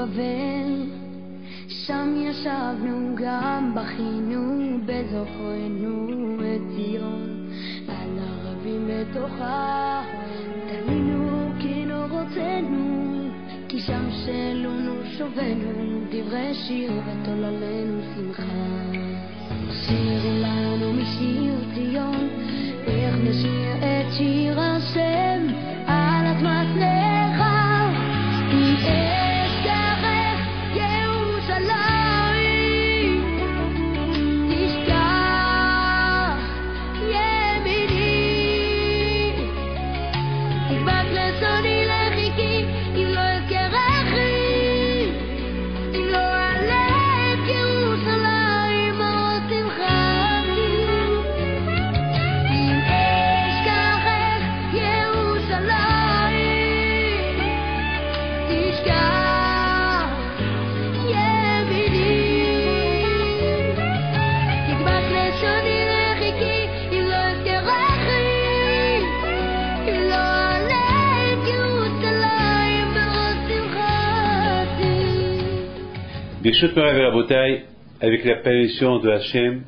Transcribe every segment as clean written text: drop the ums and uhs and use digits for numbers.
בבל, שם ישבנו גם בכינו בזוכרנו את ציון, על ערבים בתוכה תלינו כי לא רוצנו, כי שם שלונו שובנו דברי שיר ותוללנו שמחה. שירו לנו משיר ציון, איך נשיר את שיר השם על אדמת לך, עם אש דרך ירושלים תשכח ימיני, תדבק לשוני לחיכי אם לא אזכרכי, אם לא עלב ירושלים מאוד שמחתי, עם אש דרך ירושלים תשכח ימיני, תדבק לשוני לחיכי אם לא אזכרכי, אם לא עלב ירושלים מאוד שמחתי. Birshut Morav et Rabotai, avec l'appellation de Hachem,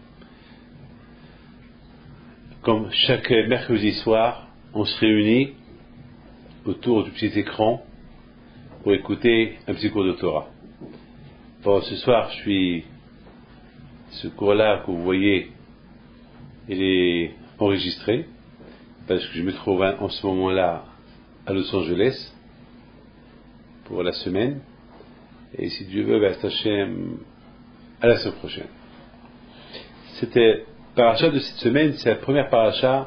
comme chaque mercredi soir, on se réunit autour du petit écran pour écouter un petit cours de Torah. Bon, ce soir, ce cours-là que vous voyez, il est enregistré, parce que je me trouve en ce moment-là à Los Angeles pour la semaine. Et si Dieu veut, Hachem, à la semaine prochaine. C'était paracha de cette semaine, c'est la première paracha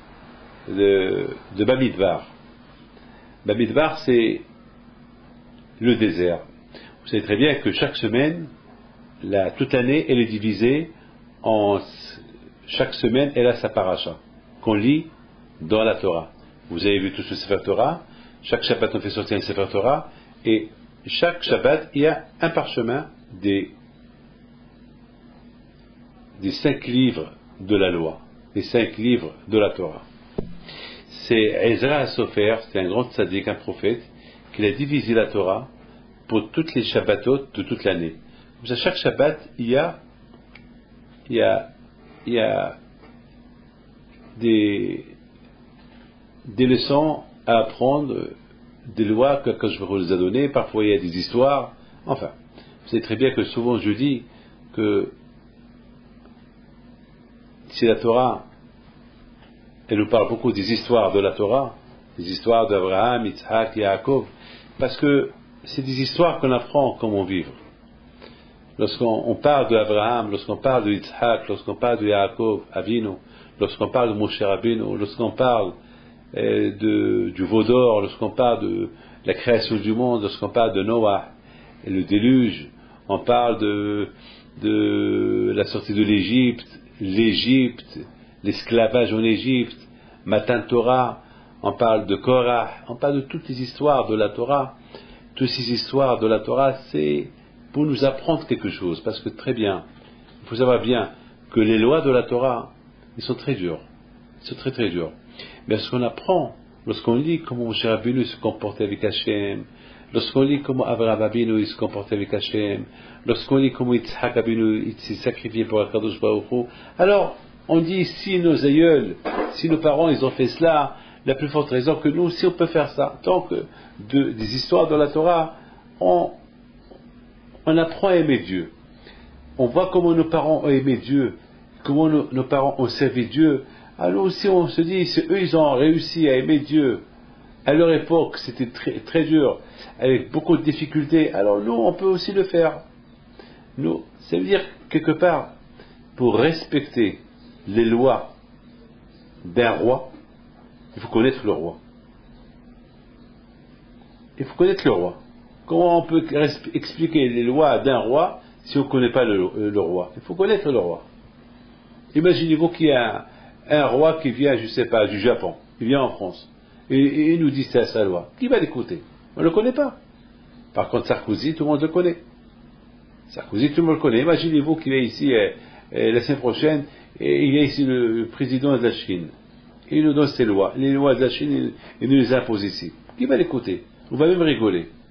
de Bamidbar. Bamidbar, c'est le désert. Vous savez très bien que chaque semaine, toute l'année, elle est divisée en chaque semaine, elle a sa paracha qu'on lit dans la Torah. Vous avez vu tout ce Sefer Torah. Chaque Shabbat, on fait sortir un Sefer Torah, et chaque Shabbat, il y a un parchemin des 5 livres de la loi, des 5 livres de la Torah. C'est Ezra HaSofer, c'est un grand tzaddik, un prophète, qui a divisé la Torah pour toutes les Shabbatot de toute l'année. Comme ça, chaque Shabbat, il y a des leçons à apprendre, des lois que je vous les ai données. Parfois il y a des histoires. Enfin, vous savez très bien que souvent je dis que si la Torah, elle nous parle beaucoup des histoires de la Torah, des histoires d'Abraham, Yitzhak, Yaakov, parce que c'est des histoires qu'on apprend comment vivre. Lorsqu'on parle d'Abraham, lorsqu'on parle de Yitzhak, lorsqu'on parle de Yaakov, Avinu, lorsqu'on parle de Moshe Rabbeinu, lorsqu'on parle du veau d'or, lorsqu'on parle de la création du monde, lorsqu'on parle de Noah et le déluge, on parle de la sortie de l'Égypte, l'esclavage en Égypte, Matan Torah, on parle de Korah, on parle de toutes les histoires de la Torah. Toutes ces histoires de la Torah, c'est pour nous apprendre quelque chose, parce que très bien, il faut savoir bien que les lois de la Torah, ils sont très durs, ils sont très très durs. Mais lorsqu'on apprend, lorsqu'on lit comment Moshe Rabbeinu se comportait avec Hachem, lorsqu'on lit comment Avraham Avinu se comportait avec Hachem, lorsqu'on lit comment Yitzhak Avinu s'est sacrifié pour Akadosh Baruch Hu, alors on dit si nos aïeuls, si nos parents ils ont fait cela, la plus forte raison que nous aussi on peut faire ça. Tant que des histoires de la Torah, on apprend à aimer Dieu. On voit comment nos parents ont aimé Dieu, comment nos parents ont servi Dieu. Alors aussi on se dit, si eux ils ont réussi à aimer Dieu, à leur époque c'était très, très dur, avec beaucoup de difficultés, alors nous on peut aussi le faire. Nous, ça veut dire quelque part, pour respecter les lois d'un roi, il faut connaître le roi. Il faut connaître le roi. Comment on peut expliquer les lois d'un roi si on ne connaît pas le roi? Il faut connaître le roi. Imaginez-vous qu'il y a un roi qui vient, je ne sais pas, du Japon, il vient en France, et il nous dit c'est sa loi. Qui va l'écouter? On ne le connaît pas. Par contre, Sarkozy, tout le monde le connaît. Sarkozy, tout le monde le connaît. Imaginez-vous qu'il est ici la semaine prochaine, et il est ici le président de la Chine. Il nous donne ses lois. Les lois de la Chine, il nous les impose ici. Qui va l'écouter? On va même rigoler.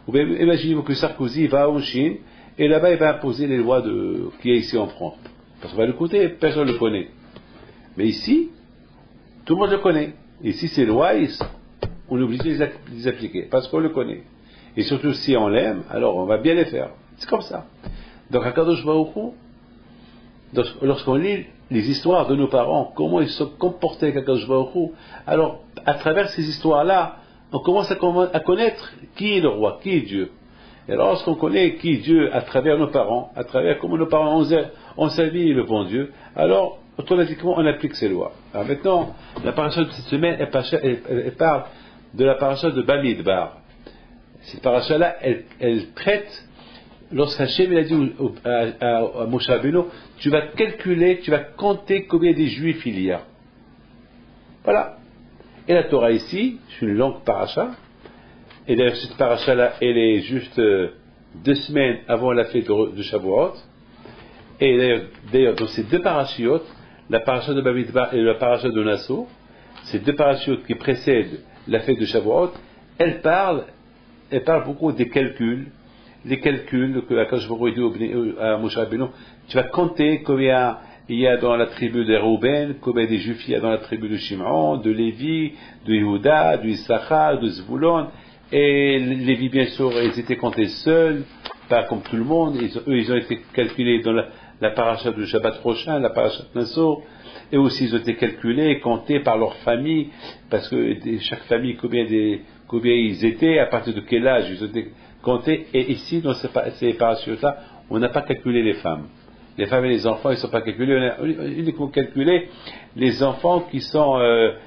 Ou bien imaginez-vous que Sarkozy va en Chine, et là-bas il va imposer les lois qu'il y a ici en France. Parce qu'on va l'écouter, personne ne le connaît. Mais ici, tout le monde le connaît. Ici, ces lois, on est obligé de les appliquer, parce qu'on le connaît. Et surtout, si on l'aime, alors on va bien les faire. C'est comme ça. Donc, à Kadosh Baruch Hu, lorsqu'on lit les histoires de nos parents, comment ils se comportaient avec Kadosh Baruch Hu, alors, à travers ces histoires-là, on commence à connaître qui est le roi, qui est Dieu. Et alors, lorsqu'on connaît qui est Dieu à travers nos parents, à travers comment nos parents ont servi le bon Dieu, alors, automatiquement, on applique ces lois. Alors maintenant, la paracha de cette semaine, elle parle de la paracha de Bamidbar. Cette paracha-là, elle traite, lorsqu'Hachem a dit à Moshe Rabbeinu, tu vas calculer, tu vas compter combien de juifs il y a. Voilà. Et la Torah ici, c'est une longue paracha. Et d'ailleurs, cette paracha-là, elle est juste 2 semaines avant la fête de Shavuot. Et d'ailleurs, dans ces 2 parachiotes, la paracha de Bamidbar et la paracha de Nassau, ces 2 parachiotes qui précèdent la fête de Shavuot, elles parlent beaucoup des calculs, les calculs que Akash Baruch dit à Moshe Rabbeinu. Tu vas compter combien il y a dans la tribu de Reuben, combien de juifs il y a dans la tribu de Shimon, de Lévi, de Yehuda, de Issachar, de Zvulon. Et Lévi, bien sûr, ils étaient comptés seuls, pas comme tout le monde. Ils ont été calculés dans la paracha du Shabbat prochain, la paracha de Nassau. Et aussi, ils ont été calculés et comptés par leur famille, parce que chaque famille, combien ils étaient, à partir de quel âge ils ont été comptés. Et ici, dans ces parachutes-là, on n'a pas calculé les femmes. Les femmes et les enfants, ils ne sont pas calculés. On a uniquement calculé les enfants qui sont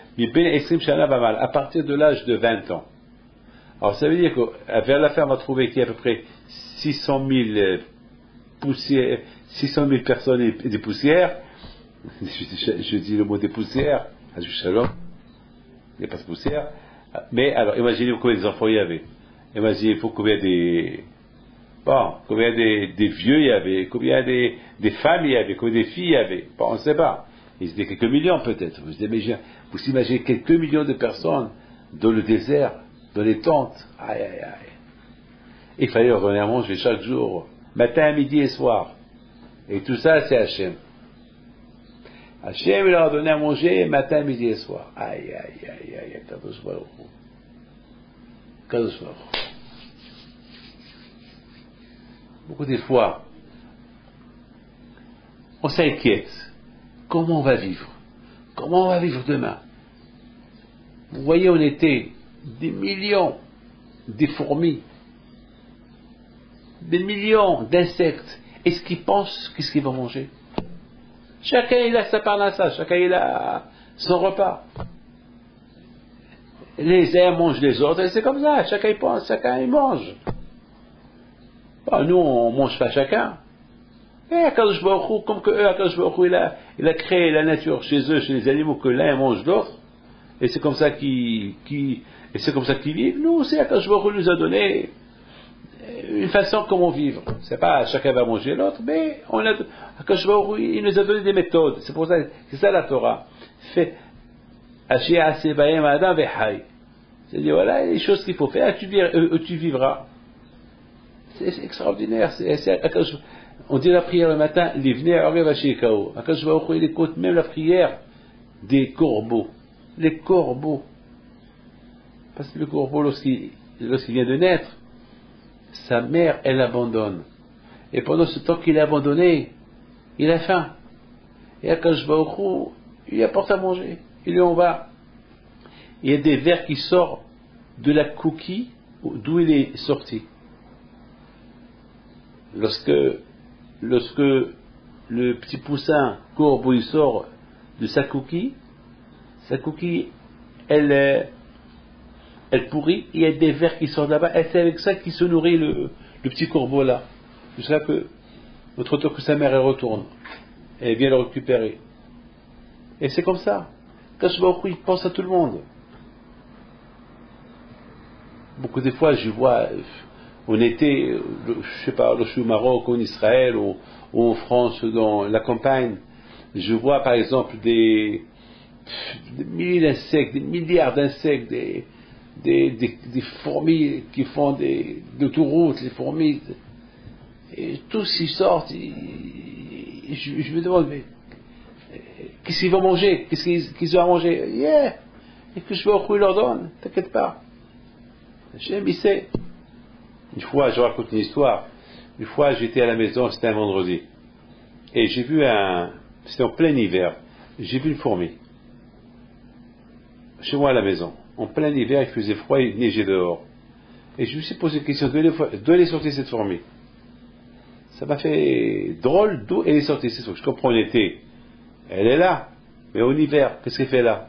à partir de l'âge de 20 ans. Alors, ça veut dire que vers la fin, on va trouver qu'il y a à peu près 600 000 personnes et des poussières. Je dis le mot des poussières, il n'y a pas de poussière. Mais alors, imaginez combien d'enfants il y avait. Imaginez combien des vieux il y avait, combien des femmes il y avait, combien des filles il y avait. Bon, on ne sait pas. Ils étaient quelques millions peut-être. Vous imaginez quelques millions de personnes dans le désert, dans les tentes. Aïe, aïe, aïe. Il fallait leur donner à manger chaque jour, matin, midi et soir. Et tout ça, c'est Hachem. Hachem, il leur a donné à manger matin, midi et soir. Aïe, aïe, aïe, aïe, Kadosh Baruch Hu. Kadosh Baruch Hu. Beaucoup de fois, on s'inquiète. Comment on va vivre? Comment on va vivre demain? Vous voyez, on était des millions de fourmis, des millions d'insectes. Est-ce qu'ils pensent qu'est-ce qu'ils vont manger? Chacun il a sa parnassa, chacun il a son repas. Les uns mangent les autres, et c'est comme ça, chacun il pense, chacun il mange. Bon, nous on mange pas chacun. Et Akadosh Baruch Hu, comme que eux, Akadosh Baruch Hu, il a créé la nature chez eux, chez les animaux, que l'un mange l'autre, et c'est comme ça qu'ils vivent. Nous aussi, Akadosh Baruch Hu nous a donné une façon comment vivre. C'est pas chacun va manger l'autre, mais Akadosh Baruch Hu, il nous a donné des méthodes. C'est pour ça, c'est ça la Torah. C'est-à-dire, voilà les choses qu'il faut faire, tu vivras. C'est extraordinaire. On dit la prière le matin, Akadosh Baruch Hu, il écoute même la prière des corbeaux. Les corbeaux. Parce que le corbeau, lorsqu'il vient de naître, sa mère, elle l'abandonne. Et pendant ce temps qu'il est abandonné, il a faim. Et Akadosh Baruch Hu, il lui apporte à manger. Il lui en va. Il y a des vers qui sortent de la coquille d'où il est sorti. Lorsque le petit poussin corbeau il sort de sa coquille, elle pourrit, il y a des vers qui sortent là-bas, et c'est avec ça qu'il se nourrit le petit corbeau là, jusqu'à que notre temps que sa mère elle retourne, et elle vient le récupérer. Et c'est comme ça. Akadosh Baruch Hu, il pense à tout le monde. Beaucoup de fois, je vois, on était, je sais pas, je suis au Maroc, en Israël, ou en France, dans la campagne, je vois par exemple des milliers d'insectes, des milliards d'insectes, des fourmis qui font des autoroutes, les fourmis, et tous ils sortent, je me demande, mais qu'est-ce qu'ils vont manger? Qu'est-ce qu'ils ont à manger? Yeah! Et que je vais au coup, il leur donne, t'inquiète pas. J'aime, il sait. Une fois, je raconte une histoire. Une fois, j'étais à la maison, c'était un vendredi. Et j'ai vu c'était en plein hiver, j'ai vu une fourmi. Chez moi à la maison. En plein hiver, il faisait froid, il neigeait dehors. Et je me suis posé la question, d'où elle est sortie cette fourmi? Ça m'a fait drôle, d'où elle est sortie cette fourmi. Je comprends l'été, elle est là. Mais en hiver, qu'est-ce qu'elle fait là?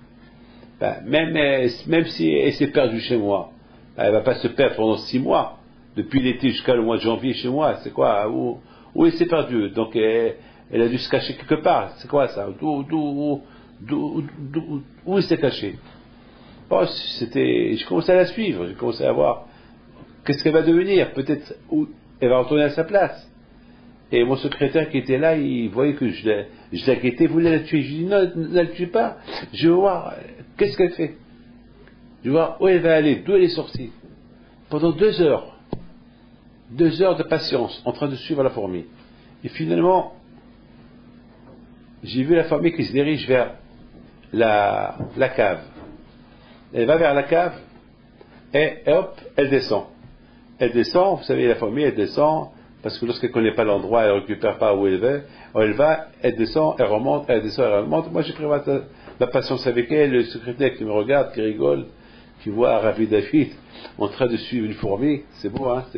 Même si elle s'est perdue chez moi, elle ne va pas se perdre pendant 6 mois. Depuis l'été jusqu'à le mois de janvier chez moi, c'est quoi? Où elle s'est perdue? Donc elle a dû se cacher quelque part. C'est quoi ça? Où elle s'est cachée? Bon, je commençais à la suivre, je commençais à voir qu'est-ce qu'elle va devenir. Peut-être où elle va retourner à sa place. Et mon secrétaire qui était là, il voyait que je l'inquiétais, voulait la tuer. Je lui dis non, ne la tue pas. Je veux voir qu'est-ce qu'elle fait. Je veux voir où elle va aller, d'où elle est sortie. Pendant 2 heures. 2 heures de patience, en train de suivre la fourmi. Et finalement, j'ai vu la fourmi qui se dirige vers la cave. Elle va vers la cave, et hop, elle descend. Elle descend, vous savez, la fourmi, elle descend, parce que lorsqu'elle ne connaît pas l'endroit, elle ne récupère pas où elle va, elle descend, elle remonte, elle descend, elle remonte. Moi, j'ai pris ma patience avec elle, le secrétaire qui me regarde, qui rigole, qui voit Rabbi David en train de suivre une fourmi. C'est beau, hein,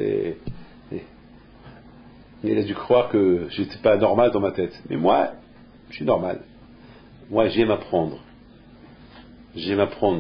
il a dû croire que je n'étais pas normal dans ma tête. Mais moi, je suis normal. Moi, j'aime apprendre. J'ai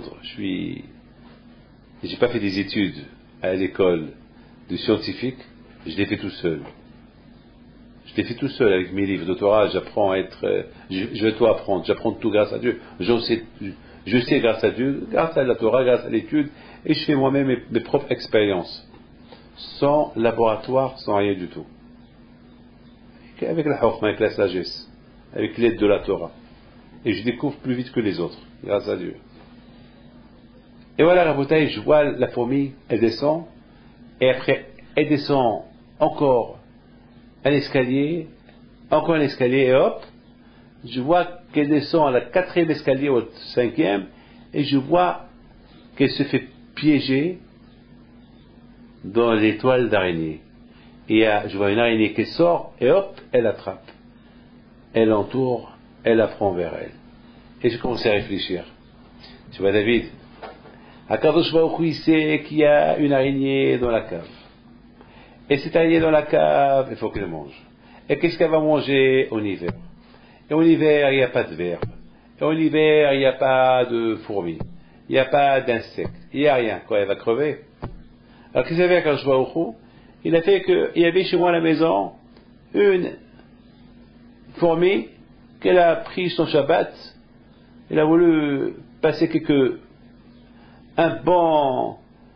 pas fait des études à l'école de scientifique, je l'ai fait tout seul. Je l'ai fait tout seul avec mes livres d'autorat, j'apprends à être, je vais tout apprendre, j'apprends tout grâce à Dieu. Je sais grâce à Dieu, grâce à la Torah, grâce à l'étude, et je fais moi-même mes propres expériences. Sans laboratoire, sans rien du tout. Avec la Chokhma, avec la sagesse, avec l'aide de la Torah. Et je découvre plus vite que les autres, grâce à Dieu. Et voilà, Rabotai, je vois la fourmi, elle descend, et après, elle descend encore un escalier, et hop, je vois qu'elle descend à la 4e escalier, au 5e, et je vois qu'elle se fait piéger dans les toiles d'araignée. Et je vois une araignée qui sort, et hop, elle attrape. Elle entoure, elle la prend vers elle. Et je commence à réfléchir. Tu vois, David, Akadosh Baruch Hu, il sait qu'il y a une araignée dans la cave. Et cette araignée dans la cave, il faut qu'elle mange. Et qu'est-ce qu'elle va manger en hiver? Et en hiver, il n'y a pas de verbe. Et en hiver, il n'y a pas de fourmis. Il n'y a pas d'insectes. Il n'y a rien. Quoi, elle va crever? Alors, qu'est-ce qu'il avait Akadosh Baruch Hu? Il a fait qu'il y avait chez moi à la maison une fourmi qu'elle a pris son Shabbat. Elle a voulu passer un bon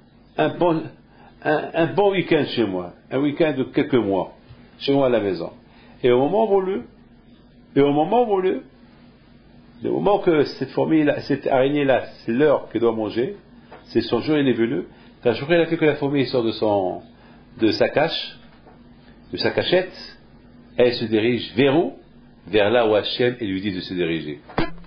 week-end chez moi, un week-end de quelques mois, chez moi à la maison. Et au moment voulu, le moment que cette fourmi-là, cette araignée-là, c'est l'heure qu'elle doit manger, c'est son jour, il est venu, quand jour il a fait que la fourmi sort de sa cache, de sa cachette, elle se dirige vers où? Vers là où Hachem lui dit de se diriger.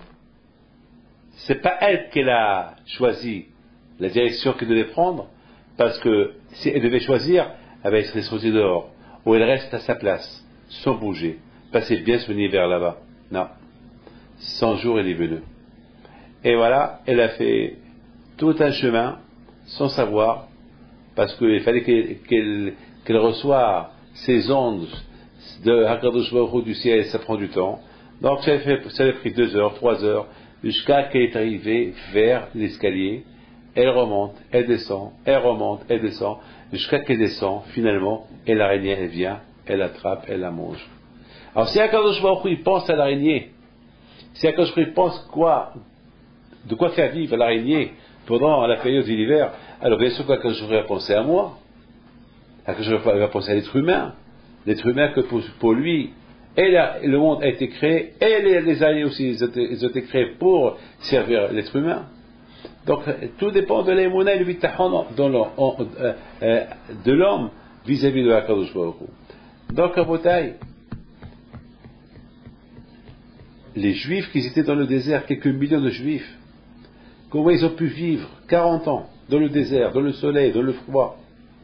C'est pas elle qu'elle a choisi la direction qu'elle devait prendre, parce que si elle devait choisir, elle va être sortie dehors, ou elle reste à sa place, sans bouger, passer bien son hiver là-bas. Non. 100 jours, elle est venue. Et voilà, elle a fait tout un chemin, sans savoir, parce qu'il fallait qu'elle reçoive ces ondes de Hakadosh Baruch Hu du ciel, ça prend du temps. Donc ça a pris 2 heures, 3 heures, jusqu'à qu'elle est arrivée vers l'escalier. Elle remonte, elle descend, elle remonte, elle descend, jusqu'à qu'elle descend, finalement, et l'araignée, elle vient, elle l'attrape, elle la mange. Alors si Hakadosh Baruch Hu pense à l'araignée, si Hakadosh Baruch Hu pense de quoi faire vivre l'araignée pendant la période de l'hiver, alors bien sûr qu'Hakadosh Baruch Hu va penser à moi. Hakadosh Baruch Hu va penser à l'être humain que pour lui, le monde a été créé, et les aliens aussi, ils ont été créés pour servir l'être humain. Donc, tout dépend de l'émouna et le bitachon de l'homme vis-à-vis de Akadosh Baruch Hu. Donc, Rabotai, les Juifs qui étaient dans le désert, quelques millions de Juifs, comment ils ont pu vivre 40 ans dans le désert, dans le soleil, dans le froid?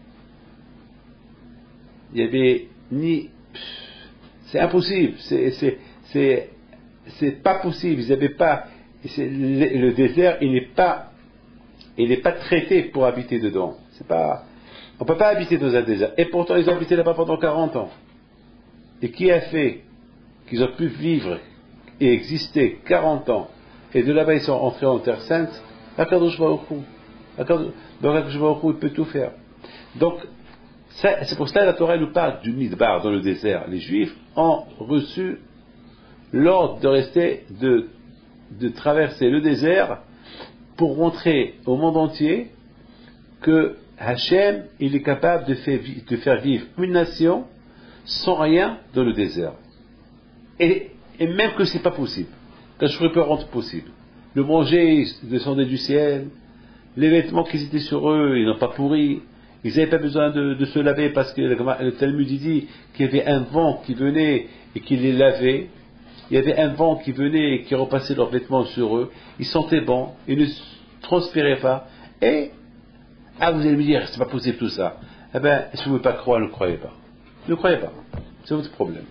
Il y avait ni... C'est impossible, c'est pas possible, ils n'avaient pas... Le désert, il n'est pas traité pour habiter dedans. On ne peut pas habiter dans un désert. Et pourtant, ils ont habité là-bas pendant 40 ans. Et qui a fait qu'ils ont pu vivre et exister 40 ans, et de là-bas ils sont entrés en Terre Sainte? Akadosh Baruch Hu. Donc Akadosh Baruch Hu, il peut tout faire. Donc, c'est pour cela que la Torah nous parle du Midbar dans le désert. Les Juifs ont reçu l'ordre de rester, de traverser le désert pour montrer au monde entier que Hachem, il est capable de faire vivre une nation sans rien dans le désert. Et même que c'est pas possible, que je peux rendre possible. Le manger descendait du ciel, les vêtements qui étaient sur eux, ils n'ont pas pourri, ils n'avaient pas besoin de se laver parce que le Talmud dit qu'il y avait un vent qui venait et qui les lavait. Il y avait un vent qui venait et qui repassait leurs vêtements sur eux. Ils sentaient bon, ils ne transpiraient pas. Et, vous allez me dire, c'est pas possible tout ça. Eh bien, si vous ne pouvez pas croire, ne croyez pas. Ne croyez pas. C'est votre problème.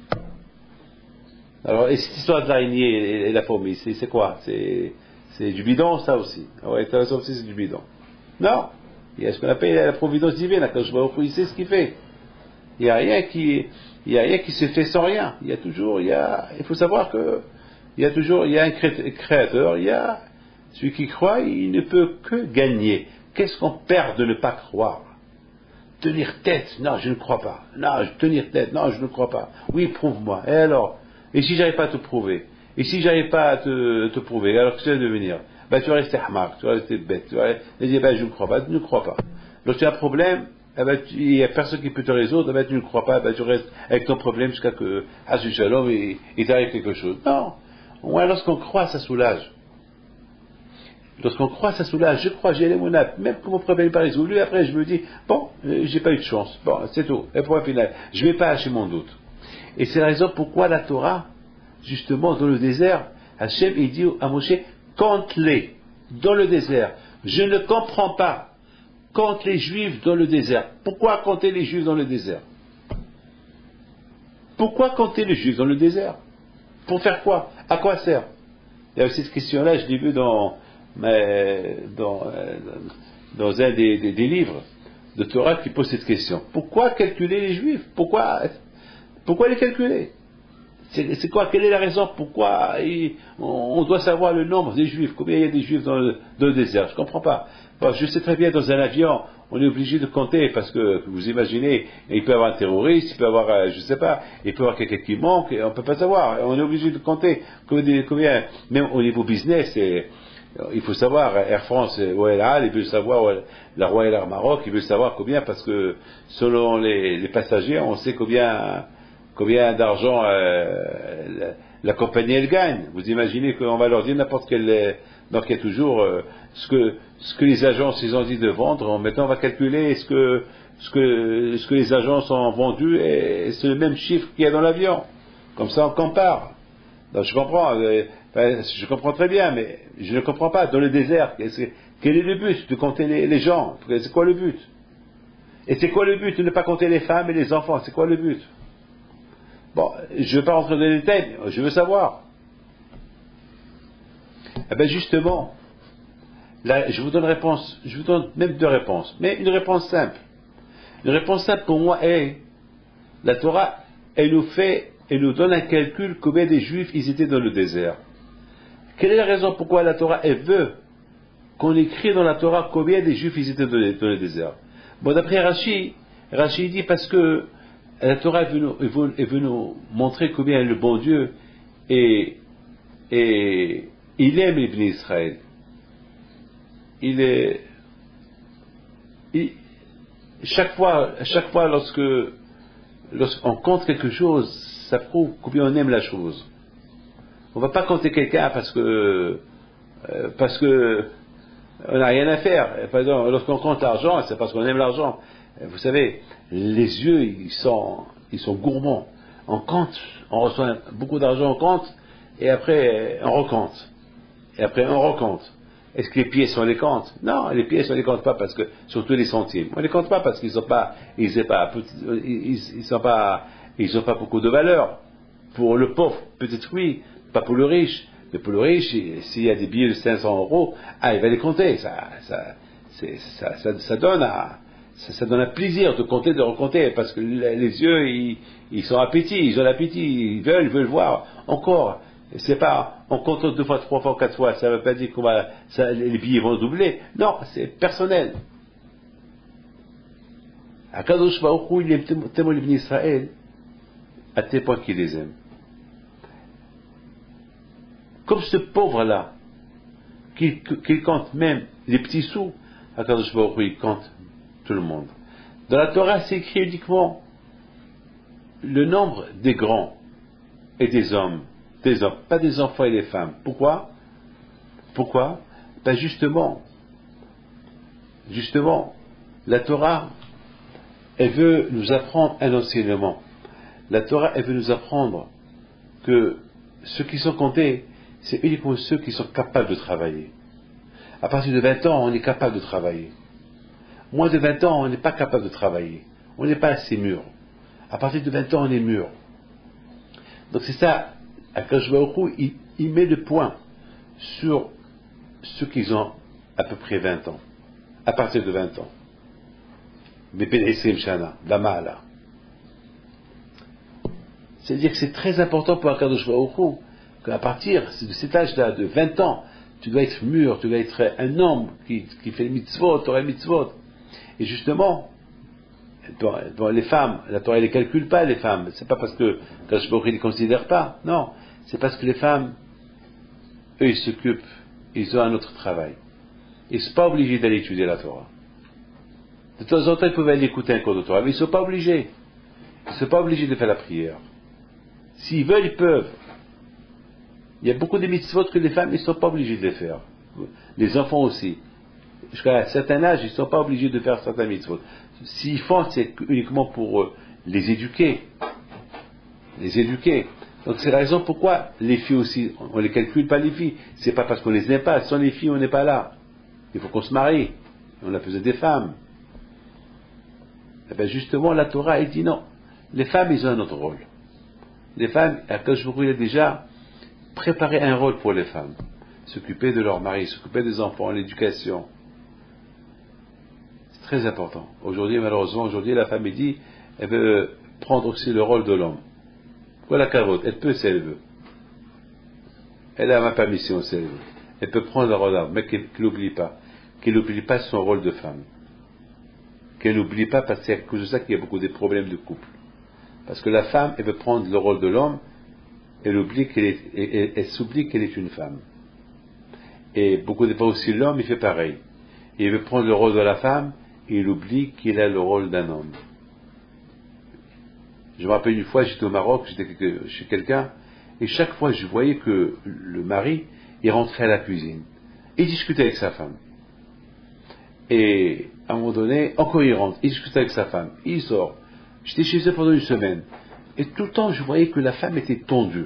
Alors, et cette histoire de l'araignée et la fourmi, c'est quoi? C'est du bidon, ça aussi. Ouais, ça aussi, c'est du bidon. Non. Il y a ce qu'on appelle la providence divine. Quand je vois il sait ce qu'il fait. Il n'y a rien qui se fait sans rien. Il faut savoir que il y a un créateur, il y a celui qui croit, il ne peut que gagner. Qu'est-ce qu'on perd de ne pas croire? Tenir tête, non, je ne crois pas. Non, tenir tête, non, je ne crois pas. Oui, prouve-moi. Et alors? Et si j'arrive pas à te prouver? Et si j'arrive pas à te prouver, alors que tu vas devenir? Tu vas rester hamar, tu vas rester bête, tu vas dire, je ne crois pas, tu ne crois pas. Donc tu as un problème, il n'y a personne qui peut te résoudre, tu ne crois pas, tu restes avec ton problème jusqu'à que, Shalom, il t'arrive quelque chose. Non. Au moins, lorsqu'on croit, ça soulage. Lorsqu'on croit, ça soulage. Je crois, j'ai les monates, même que mon problème n'est pas résolu, après je me dis, bon, j'ai pas eu de chance. Bon, c'est tout. Et point final. Je ne vais pas hacher mon doute. Et c'est la raison pourquoi la Torah, justement, dans le désert, Hachem, il dit à Moshe, compte-les dans le désert. Je ne comprends pas. Compte les Juifs dans le désert. Pourquoi compter les Juifs dans le désert? Pourquoi compter les Juifs dans le désert? Pour faire quoi? À quoi sert? Il y a cette question-là, je l'ai vue dans un des livres de Torah qui pose cette question. Pourquoi calculer les Juifs? Pourquoi les calculer? C'est quoi? Quelle est la raison? Pourquoi on doit savoir le nombre des Juifs? Combien il y a des Juifs dans le désert? Je ne comprends pas. Bon, je sais très bien, dans un avion, on est obligé de compter parce que, vous imaginez, il peut y avoir un terroriste, il peut y avoir, je ne sais pas, il peut y avoir quelqu'un qui manque, et on ne peut pas savoir. On est obligé de compter combien, même au niveau business, il faut savoir, Air France, OL Al, il veut savoir, la Royal Air Maroc, il veut savoir combien, parce que selon les passagers, on sait combien d'argent la compagnie elle gagne. Vous imaginez qu'on va leur dire n'importe quel, donc il y a toujours ce que les agences ils ont dit de vendre. Maintenant on va calculer ce que les agences ont vendu et c'est le même chiffre qu'il y a dans l'avion. Comme ça on compare. Donc je comprends très bien, mais je ne comprends pas. Dans le désert, quel est le but de compter les gens? C'est quoi le but? Et c'est quoi le but de ne pas compter les femmes et les enfants? C'est quoi le but? Bon, je ne veux pas rentrer dans les détails, mais je veux savoir. Eh bien justement, là, je vous donne même deux réponses, mais une réponse simple. Une réponse simple pour moi est, la Torah, elle nous donne un calcul combien des Juifs ils étaient dans le désert. Quelle est la raison pourquoi la Torah, elle veut qu'on écrit dans la Torah combien des Juifs ils étaient dans le désert? Bon, d'après Rashi dit parce que la Torah est venue nous montrer combien le bon Dieu et il aime les Bnei Israël. Chaque fois lorsqu'on compte quelque chose, ça prouve combien on aime la chose. On ne va pas compter quelqu'un parce que On n'a rien à faire. Par exemple, lorsqu'on compte l'argent, c'est parce qu'on aime l'argent. Vous savez, les yeux, ils sont gourmands. On compte, on reçoit beaucoup d'argent, on compte, et après, on recompte. Et après, on recompte. Est-ce que les pièces, on les compte? Non, les pièces, on les compte pas parce que, surtout les centimes. On les compte pas parce qu'ils n'ont pas, ils ont pas beaucoup de valeur. Pour le pauvre, peut-être oui, pas pour le riche. Mais pour le riche, s'il y a des billets de 500 euros, il va les compter. Ça donne un plaisir de compter, de recompter, parce que les yeux, ils sont appétits, ils ont l'appétit, ils veulent voir encore. C'est pas, on compte 2 fois, 3 fois, 4 fois, ça ne veut pas dire les billets vont doubler. Non, c'est personnel. Akadosh Baruch Hu, il aime tellement les bénis Israël, à tel point qu'il les aime. Comme ce pauvre-là, qui compte même les petits sous, Akadosh Baruch Hu, il compte tout le monde. Dans la Torah, c'est écrit uniquement le nombre des grands et des hommes, pas des enfants et des femmes. Pourquoi? Ben justement, la Torah, elle veut nous apprendre un enseignement. La Torah, elle veut nous apprendre que ceux qui sont comptés, c'est uniquement ceux qui sont capables de travailler. À partir de 20 ans, on est capable de travailler. Moins de 20 ans, on n'est pas capable de travailler. On n'est pas assez mûr. À partir de 20 ans, on est mûr. Donc c'est ça, Akadosh Baruch Hu, il met le point sur ceux qui ont à peu près 20 ans. À partir de 20 ans. Beben Esrim Shana, Damala. C'est-à-dire que c'est très important pour Akadosh Baruch Hu qu'à partir de cet âge-là, de 20 ans, tu dois être mûr, tu dois être un homme qui fait les mitzvot, Torah et mitzvot. Et justement, les femmes, la Torah ne les calcule pas, les femmes. C'est pas parce que Akadosh Baruch Hu ne les considère pas. Non, c'est parce que les femmes, eux, ils s'occupent, ils ont un autre travail. Ils ne sont pas obligés d'aller étudier la Torah. De temps en temps, ils peuvent aller écouter un cours de Torah, mais ils ne sont pas obligés. Ils ne sont pas obligés de faire la prière. S'ils veulent, ils peuvent. Il y a beaucoup de mitzvot que les femmes ne sont pas obligées de les faire. Les enfants aussi. Jusqu'à un certain âge, ils ne sont pas obligés de faire certains mitzvot. S'ils font, c'est uniquement pour les éduquer. Les éduquer. Donc c'est la raison pourquoi les filles aussi, on ne les calcule pas les filles. C'est pas parce qu'on les aime pas. Sans les filles, on n'est pas là. Il faut qu'on se marie. On a besoin des femmes. Et bien justement, la Torah, elle dit non. Les femmes, ils ont un autre rôle. Les femmes, Akadosh Baruch Hu, il a déjà préparé un rôle pour les femmes. S'occuper de leur mari, s'occuper des enfants, l'éducation. C'est très important. Aujourd'hui, malheureusement, la femme, elle dit, elle veut prendre aussi le rôle de l'homme. Voilà cavote, elle peut si elle veut. Elle a ma permission si elle veut. Elle peut prendre le rôle d'homme, mais qu'elle n'oublie pas. Qu'elle n'oublie pas son rôle de femme. Qu'elle n'oublie pas, parce que c'est à cause de ça qu'il y a beaucoup de problèmes de couple. Parce que la femme, elle veut prendre le rôle de l'homme, elle s'oublie qu'elle est une femme. Et beaucoup de fois aussi l'homme, il fait pareil. Il veut prendre le rôle de la femme, et il oublie qu'il a le rôle d'un homme. Je me rappelle une fois, j'étais au Maroc, j'étais chez quelqu'un, et chaque fois je voyais que le mari, il rentrait à la cuisine. Il discutait avec sa femme. Et à un moment donné, encore il rentre, il discute avec sa femme, il sort. J'étais chez eux pendant une semaine. Et tout le temps, je voyais que la femme était tendue.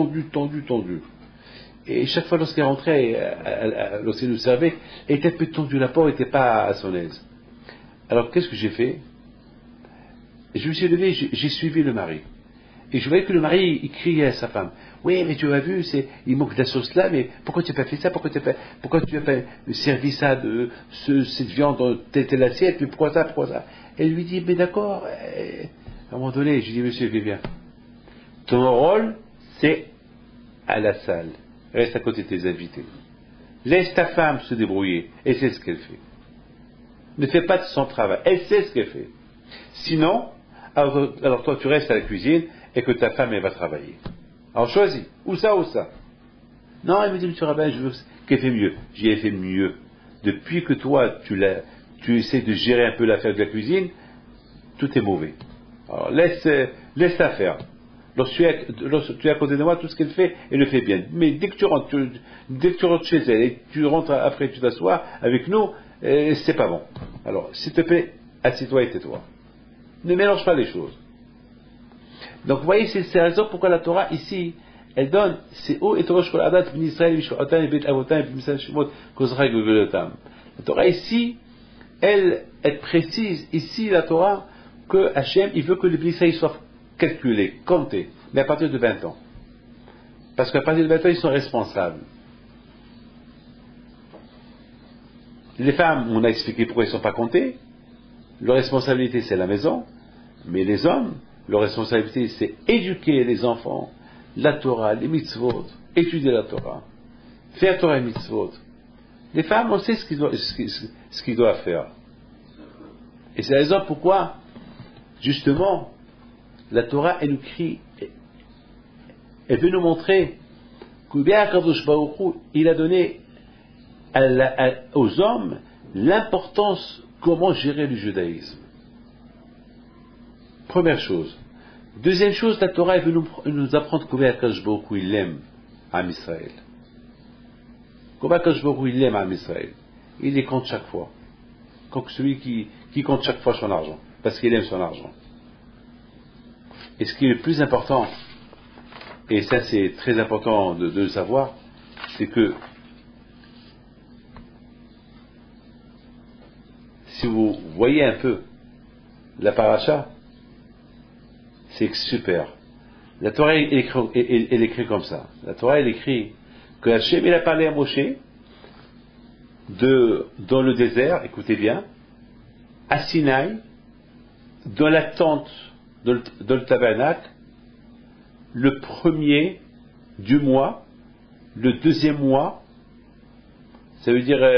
Et chaque fois lorsqu'elle rentrait, lorsqu'elle nous servait, elle était un peu tendue, la pauvre n'était pas à son aise. Alors qu'est-ce que j'ai fait? Je me suis levé, j'ai suivi le mari. Et je voyais que le mari, il criait à sa femme. Oui, mais tu as vu, il manque de la sauce là, mais pourquoi tu n'as pas fait ça? Pourquoi tu n'as pas servi ça, cette viande dans telle assiette? Mais pourquoi ça? Elle lui dit, mais d'accord. À un moment donné, je dis, monsieur, viens. Ton rôle, c'est à la salle. Reste à côté de tes invités. Laisse ta femme se débrouiller. Elle sait ce qu'elle fait. Ne fais pas de son travail. Elle sait ce qu'elle fait. Sinon, alors toi, tu restes à la cuisine et que ta femme, elle va travailler. Alors choisis. Ou ça. Non, elle me dit, monsieur Rabbin, je veux qu'elle fait mieux. J'y ai fait mieux. Depuis que toi, tu essaies de gérer un peu l'affaire de la cuisine, tout est mauvais. Alors laisse la faire. Lorsque tu es à côté de moi, tout ce qu'elle fait, elle le fait bien. Mais dès que tu rentres, chez elle et tu rentres après, tu t'assois avec nous, c'est pas bon. Alors, s'il te plaît, assis-toi et tais-toi. Ne mélange pas les choses. Donc, vous voyez, c'est la raison pourquoi la Torah, ici, elle donne, c'est où et Torah Shkol Adat, Ben Israël, Mishvotam, Bet Avotam, Misal Shemot, Kozra Gugolotam. La Torah, ici, elle précise, ici, la Torah, que Hachem, il veut que les Ben Israël soient calculés, comptés, mais à partir de 20 ans. Parce qu'à partir de 20 ans, ils sont responsables. Les femmes, on a expliqué pourquoi ils ne sont pas comptés. Leur responsabilité, c'est la maison. Mais les hommes, leur responsabilité, c'est éduquer les enfants, la Torah, les mitzvot, étudier la Torah, faire Torah et mitzvot. Les femmes, on sait ce qu'ils doivent faire. Et c'est la raison pourquoi, justement, la Torah, elle nous crie, elle veut nous montrer qu'il a donné aux hommes l'importance comment gérer le judaïsme. Première chose. Deuxième chose, la Torah elle veut nous apprendre combien Akadosh Baruch Hu il aime Am Israël. Combien Akadosh Baruch Hu il aime Am Israël. Il les compte chaque fois. Comme celui qui compte chaque fois son argent. Parce qu'il aime son argent. Et ce qui est le plus important, et ça c'est très important de le savoir, c'est que si vous voyez un peu la paracha, c'est super. La Torah elle écrit comme ça. La Torah elle écrit que Hachem il a parlé à Moshe dans le désert, écoutez bien, à Sinaï, dans la tente, dans le tabernacle, le premier du mois, le deuxième mois, ça veut dire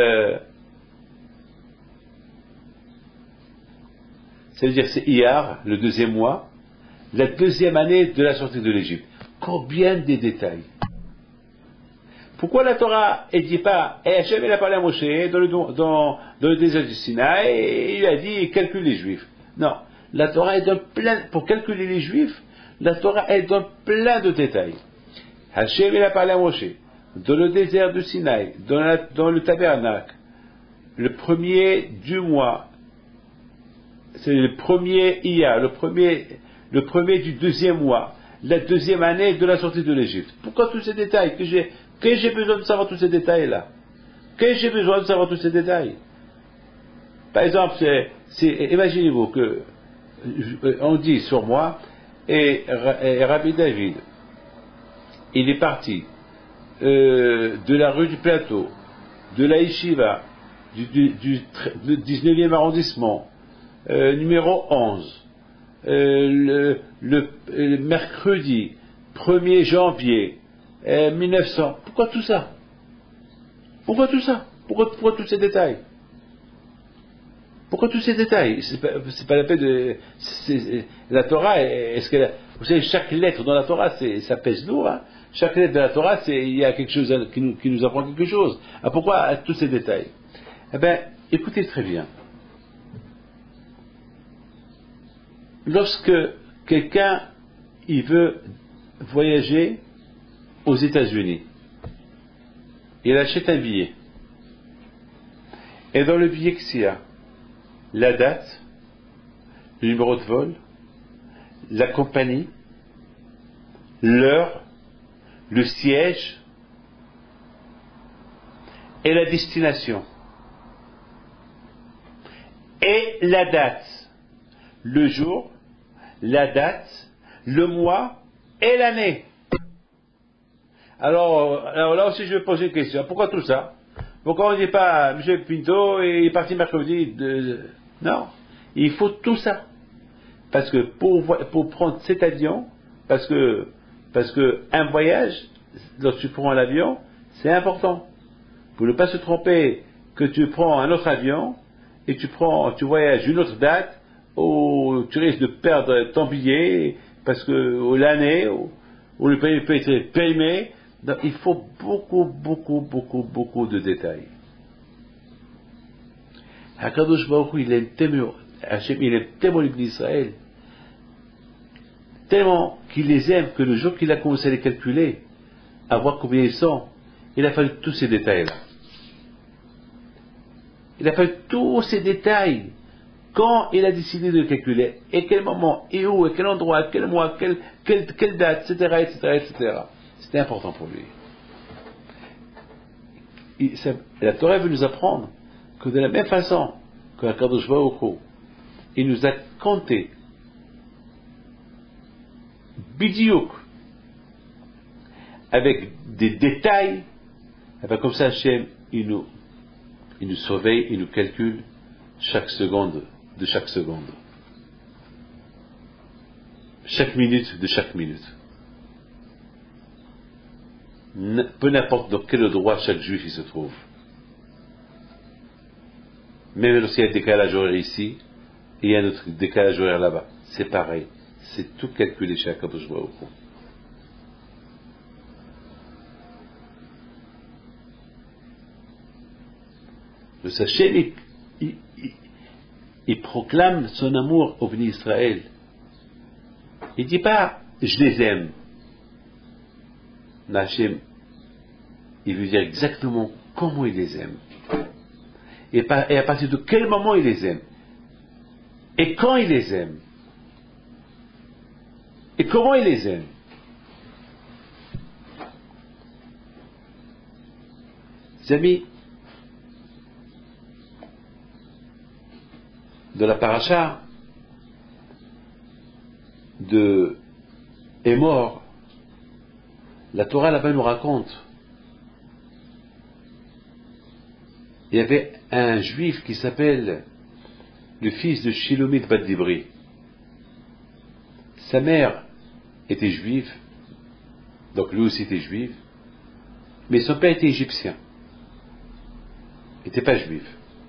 c'est Iyar, le deuxième mois, la deuxième année de la sortie de l'Égypte. Combien de détails. Pourquoi la Torah ne dit pas, Hachem il a parlé à Moshe dans le désert du Sinaï et il a dit calcule les Juifs. Non, la Torah elle donne pour calculer les Juifs, la Torah elle donne plein de détails. Hachem il a parlé à Moshe dans le désert du Sinaï, dans le tabernacle, le premier du mois, c'est le premier Iyar, le premier du deuxième mois, la deuxième année de la sortie de l'Égypte. Pourquoi tous ces détails que j'ai besoin de savoir tous ces détails-là? Que j'ai besoin de savoir tous ces détails? Par exemple, imaginez-vous que on dit sur moi, et Rabbi David, il est parti de la rue du Plateau, de la Yeshiva, du 19e arrondissement, numéro 11, le mercredi 1er janvier 1900. Pourquoi tout ça? Pourquoi tout ça? Pourquoi tous ces détails? Pourquoi tous ces détails? C'est pas la peine de... la Torah, vous savez, chaque lettre dans la Torah, ça pèse lourd. Hein? Chaque lettre de la Torah, il y a quelque chose qui nous apprend quelque chose. Ah, pourquoi tous ces détails? Eh bien, écoutez très bien. Lorsque quelqu'un il veut voyager aux États-Unis, il achète un billet. Et dans le billet qu'il y a la date, le numéro de vol, la compagnie, l'heure, le siège et la destination. Et la date, le jour, la date, le mois et l'année. Alors là aussi je vais poser une question. Pourquoi tout ça? Pourquoi on ne dit pas M. Pinto est parti mercredi Non, il faut tout ça. Parce que pour prendre cet avion, parce que un voyage, lorsque tu prends l'avion, c'est important. Pour ne pas se tromper que tu prends un autre avion et tu voyages une autre date où tu risques de perdre ton billet parce que l'année où le pays peut être périmé. Donc, il faut beaucoup de détails. Hakadosh Baruch Hu, il aime tellement l'Ibn Israël, tellement qu'il les aime que le jour qu'il a commencé à les calculer, à voir combien ils sont, il a fallu tous ces détails-là. Il a fallu tous ces détails. Quand il a décidé de calculer, et quel moment, et où, et quel endroit, quel mois, quelle date, etc., etc. C'était important pour lui. La Torah veut nous apprendre que de la même façon que Akadosh Baruch Hu, il nous a compté bidiouk avec des détails, et bien comme ça Hachem il nous surveille, il nous calcule chaque seconde de chaque seconde, chaque minute de chaque minute. Peu n'importe dans quel endroit chaque juif il se trouve. Même lorsqu'il y a un décalage horaire ici, et il y a un autre décalage horaire là-bas, c'est pareil. C'est tout calculé chez Akadosh Baruch Hu. Le sachet, il proclame son amour au Bnei Israël. Il ne dit pas je les aime. Hachem, il veut dire exactement comment il les aime. Et à partir de quel moment il les aime. Et quand il les aime. Et comment il les aime. Les amis, de la paracha de Émor, la Torah là-bas nous raconte, il y avait un juif qui s'appelle le fils de Shilomit Bat Dibri. Sa mère était juive, donc lui aussi était juif, mais son père était égyptien. Il n'était pas juif.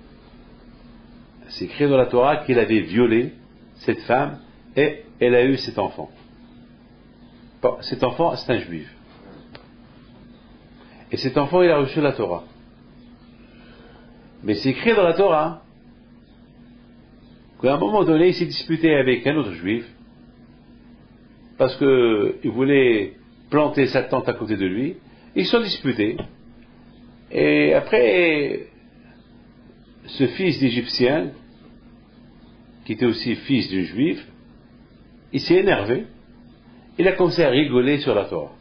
C'est écrit dans la Torah qu'il avait violé cette femme et elle a eu cet enfant. Bon, cet enfant, c'est un juif. Et cet enfant, il a reçu la Torah. Mais c'est écrit dans la Torah qu'à un moment donné, il s'est disputé avec un autre juif parce qu'il voulait planter sa tente à côté de lui. Ils se sont disputés. Et après, ce fils d'Égyptien, qui était aussi fils d'un juif, il s'est énervé. Il a commencé à rigoler sur la Torah.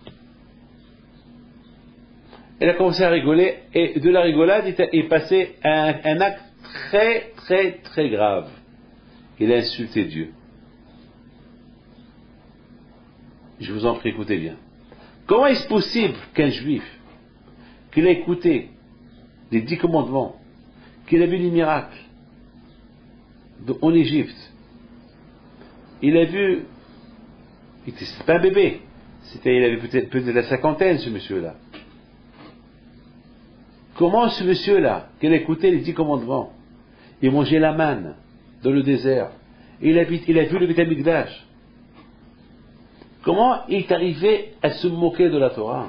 Il a commencé à rigoler, et de la rigolade, il est passé à un acte très, très, très grave. Il a insulté Dieu. Je vous en prie, écoutez bien. Comment est-ce possible qu'un juif, qu'il a écouté les 10 commandements, qu'il a vu les miracles en Égypte, il a vu, c'était pas un bébé, il avait peut-être la cinquantaine, ce monsieur-là. Comment ce monsieur-là, qui a écouté les 10 commandements, il mangeait la manne dans le désert, et il a vu le Beth Amikdash, comment il est arrivé à se moquer de la Torah,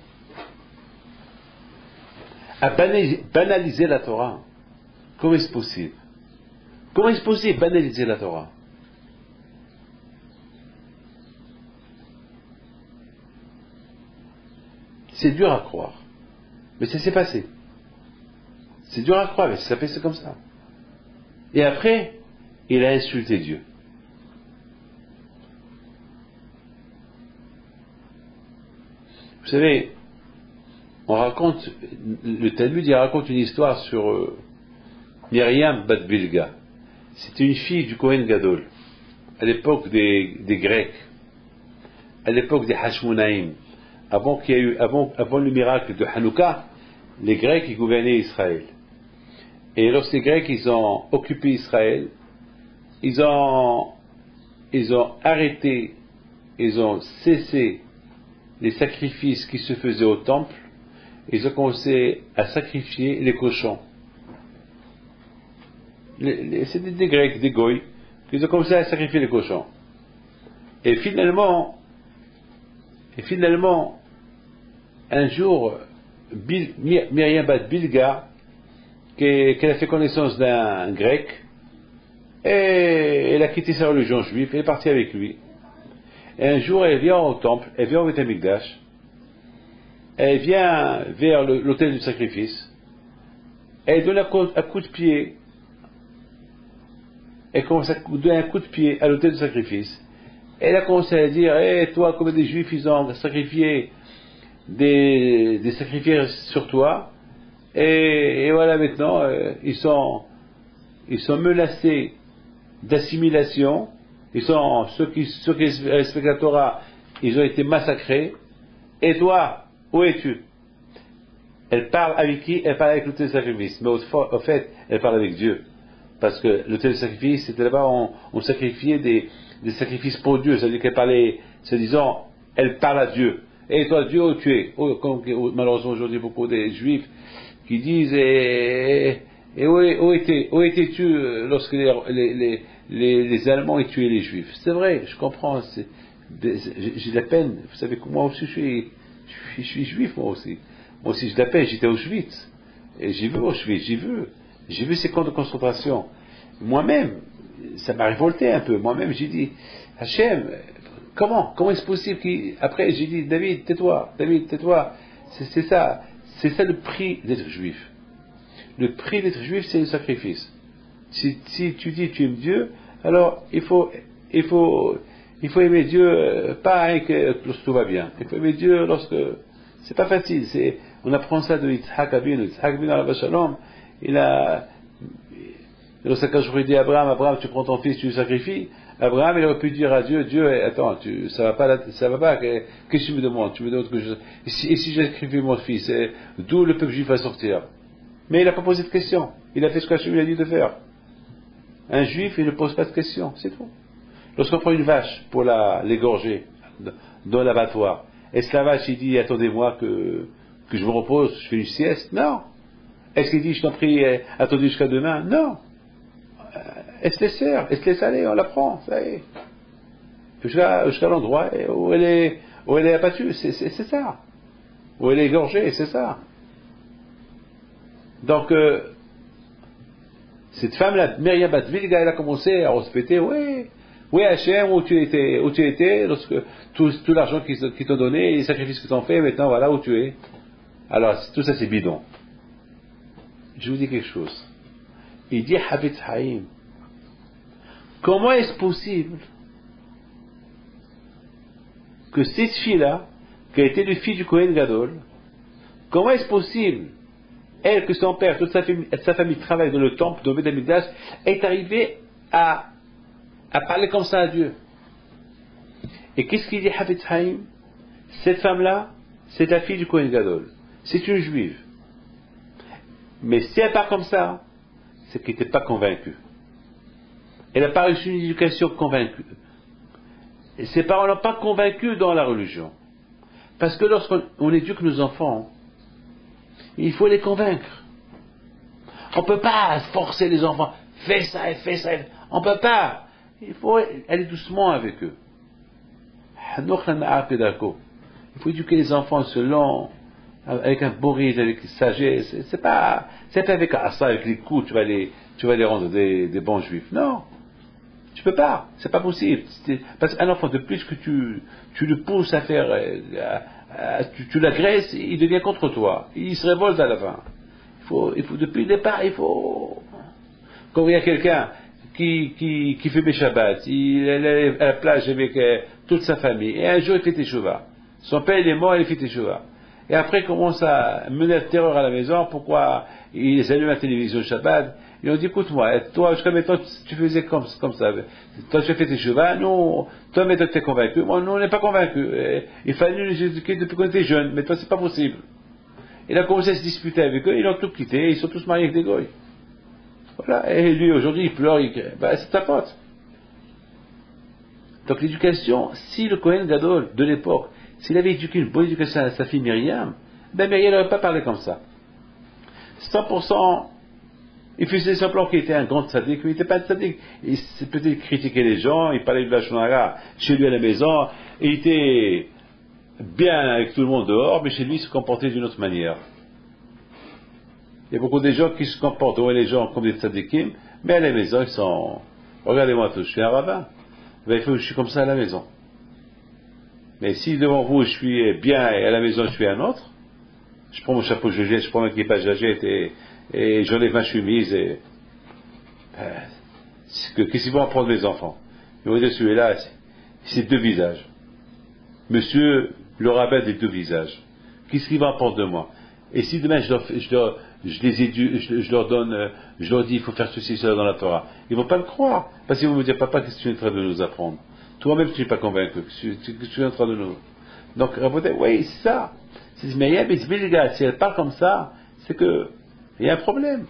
à banaliser la Torah? Comment est-ce possible? Comment est-ce possible de banaliser la Torah? C'est dur à croire. Mais ça s'est passé. C'est dur à croire, mais ça s'est passé comme ça. Et après, il a insulté Dieu. Vous savez, on raconte, le Talmud il raconte une histoire sur Myriam Bat Bilga. C'était une fille du Kohen Gadol, à l'époque des Grecs, à l'époque des Hashmonaïm. Avant le miracle de Hanouka, les Grecs ils gouvernaient Israël. Et lorsque les Grecs ils ont occupé Israël, ils ont arrêté, ils ont cessé les sacrifices qui se faisaient au temple, ils ont commencé à sacrifier les cochons. C'était des Grecs, des Goïs, ils ont commencé à sacrifier les cochons. Et finalement, un jour, Myriam Bat Bilga, qu'elle a fait connaissance d'un grec, et elle a quitté sa religion juive, elle est partie avec lui. Et un jour, elle vient au temple, elle vient au Beth Amikdash, elle vient vers l'autel du sacrifice, elle donne un coup de pied, elle commence à donner un coup de pied à l'autel du sacrifice. Elle a commencé à dire, toi, comme des juifs, ils ont sacrifié des sacrifices sur toi, et voilà maintenant, ils sont menacés d'assimilation, ceux qui respectent la Torah, ils ont été massacrés, et toi, où es-tu? Elle parle avec qui? Elle parle avec l'autel du sacrifice, mais au fait, elle parle avec Dieu, parce que l'autel du sacrifice, c'était là-bas, on sacrifiait des sacrifices pour Dieu, c'est-à-dire qu'elle parlait, se disant, elle parle à Dieu. Et toi, Dieu, où tu es? Malheureusement, aujourd'hui, beaucoup des Juifs qui disent, où étais-tu lorsque les Allemands ont tué les Juifs? C'est vrai, je comprends, j'ai de la peine. Vous savez que moi aussi, je suis Juif, moi aussi. Moi aussi, j'ai de la peine, j'étais à Auschwitz. Et j'ai vu Auschwitz, j'ai vu ces camps de concentration. Moi-même, ça m'a révolté un peu. Moi-même, j'ai dit, Hachem, comment est-ce possible Après, j'ai dit, David, tais-toi. C'est ça le prix d'être juif. Le prix d'être juif, c'est le sacrifice. Si tu dis tu aimes Dieu, alors il faut aimer Dieu, pas lorsque tout va bien. Il faut aimer Dieu lorsque c'est pas facile. On apprend ça de Yitzhak Abinu. Yitzhak Abinu alav shalom, lorsqu'il dit à Abraham, tu prends ton fils, tu le sacrifies. Abraham, il aurait pu dire à Dieu, attends, ça va pas, qu'est-ce que tu me demandes? Tu me demandes et si je sacrifie mon fils, d'où le peuple juif va sortir? Mais il n'a pas posé de question. Il a fait ce qu'Hachem lui a dit de faire. Un juif, il ne pose pas de question, c'est tout. Lorsqu'on prend une vache pour l'égorger dans l'abattoir, est-ce que la vache, il dit, attendez-moi que je me repose, je fais une sieste? Non. Est-ce qu'il dit, je t'en prie, attendez jusqu'à demain? Non. Elle se laisse aller, on la prend, ça y est. Jusqu'à l'endroit où elle est abattue, c'est ça. Où elle est égorgée, c'est ça. Donc, cette femme-là, Myriam Bat Vilga, elle a commencé à respecter, oui Hachem, où tu étais, lorsque tout l'argent qu'ils t'ont donné, les sacrifices qu'ils t'ont fait, maintenant voilà où tu es. Alors, tout ça c'est bidon. Je vous dis quelque chose. Il dit, Havetz Haïm, comment est-ce possible que cette fille-là, qui a été le fille du Kohen Gadol, comment est-ce possible, elle, que son père, toute sa famille travaille dans le temple de Beth Amikdash, est arrivée à parler comme ça à Dieu? Et qu'est-ce qu'il dit Havetz Haïm? Cette femme-là, c'est la fille du Kohen Gadol. C'est une juive. Mais si elle parle comme ça, c'est qu'elle n'était pas convaincue. Elle n'a pas reçu une éducation convaincue. Et ses parents n'ont pas convaincu dans la religion. Parce que lorsqu'on éduque nos enfants, il faut les convaincre. On ne peut pas forcer les enfants. Fais ça. On ne peut pas. Il faut aller doucement avec eux. Il faut éduquer les enfants avec un beau rythme, avec sagesse. C'est pas avec ça, avec les coups, tu vas les rendre des bons juifs. Non. Tu peux pas. C'est pas possible. Parce qu'un enfant, de plus que tu le pousses à faire, tu l'agresses, il devient contre toi. Il se révolte à la fin. Il faut depuis le départ, quand il y a quelqu'un qui fait mes Shabbat, il est à la plage avec toute sa famille, et un jour il fait teshuva. Son père il est mort, il fait teshuva. Et après il commence à mener la terreur à la maison, pourquoi ils allument la télévision Shabbat, et on dit, écoute-moi, toi jusqu'à maintenant tu faisais comme ça, toi tu as fait teshuva, nous, toi maintenant tu es convaincu, moi nous on n'est pas convaincus, il fallait nous éduquer depuis qu'on était jeunes, mais toi c'est pas possible. Il a commencé à se disputer avec eux, ils l'ont tout quitté, ils sont tous mariés avec des goy. Voilà, et lui aujourd'hui il pleure, c'est ta faute. Donc l'éducation, si le Kohen Gadol de l'époque, s'il avait éduqué une bonne éducation à sa fille Myriam, Myriam n'aurait pas parlé comme ça. 100%, il faisait semblant qu'il était un grand tzaddik, mais il n'était pas tzaddik. Il peut-être critiquait les gens, il parlait de la shonara chez lui à la maison, il était bien avec tout le monde dehors, mais chez lui il se comportait d'une autre manière. Il y a beaucoup de gens qui se comportent, les gens comme des tzaddikim, mais à la maison ils sont, regardez-moi tout, je suis un rabbin, il faut que je suis comme ça à la maison. Mais si devant vous je suis bien et à la maison je suis un autre, je prends mon chapeau, je jette, je prends mon équipage, je jette et j'enlève ma chemise et qu'est-ce qu'ils vont apprendre mes enfants? Ils vont dire celui-là, c'est deux visages. Monsieur le rabbin des deux visages. Qu'est-ce qu'ils vont apprendre de moi? Et si demain je leur donne, je leur dis il faut faire ceci, cela dans la Torah, ils vont pas me croire. Parce qu'ils vont me dire papa, qu'est-ce que tu es en train de nous apprendre? Toi-même tu n'es pas convaincu. Qu'est-ce que tu es en train de nous... Donc, oui, c'est ça. Mais les gars, si elle parle comme ça, c'est que il y a un problème.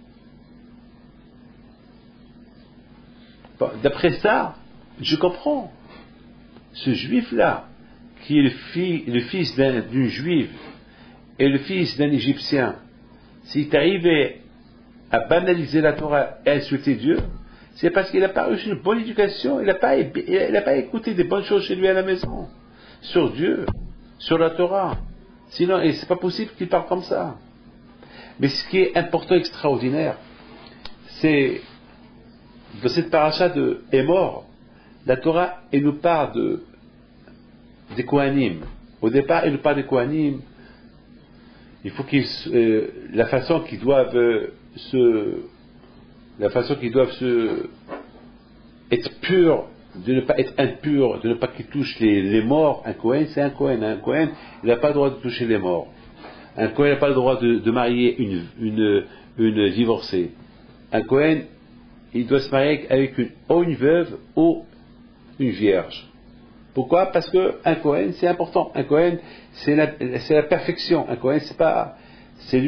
Bon, d'après ça, je comprends. Ce juif-là, qui est le fils d'une juive et le fils d'un Égyptien, s'il est arrivé à banaliser la Torah et à insulter Dieu, c'est parce qu'il n'a pas reçu une bonne éducation, il n'a pas écouté des bonnes choses chez lui à la maison, sur Dieu, sur la Torah. Sinon, et c'est pas possible qu'il parle comme ça. Mais ce qui est important, extraordinaire, c'est dans cette paracha de Hémor, la Torah, elle nous parle des Kohanim. Au départ, elle nous parle des Kohanim. Il faut la façon qu'ils doivent être purs, de ne pas être impurs, de ne pas qu'ils touchent les morts. Un Kohen, c'est un Kohen. Un Kohen, il n'a pas le droit de toucher les morts. Un Kohen n'a pas le droit de marier une divorcée. Un Kohen, il doit se marier avec une veuve ou une vierge. Pourquoi? Parce qu'un Kohen, c'est important. Un Kohen, c'est la perfection. Un Kohen, c'est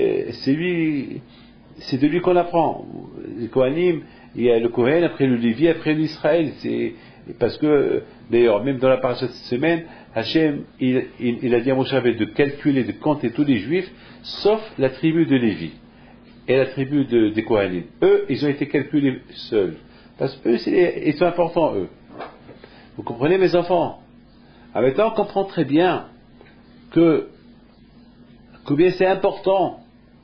de lui qu'on apprend. Les Kohanim, il y a le Kohen, après le Lévi, après l'Israël. Parce que, d'ailleurs, même dans la paracha de cette semaine, Hachem, il a dit à Moshe de calculer, de compter tous les Juifs, sauf la tribu de Lévi et la tribu des Kohanim. Eux, ils ont été calculés seuls. Parce qu'eux, ils sont importants, eux. Vous comprenez, mes enfants? Maintenant, on comprend très bien combien c'est important.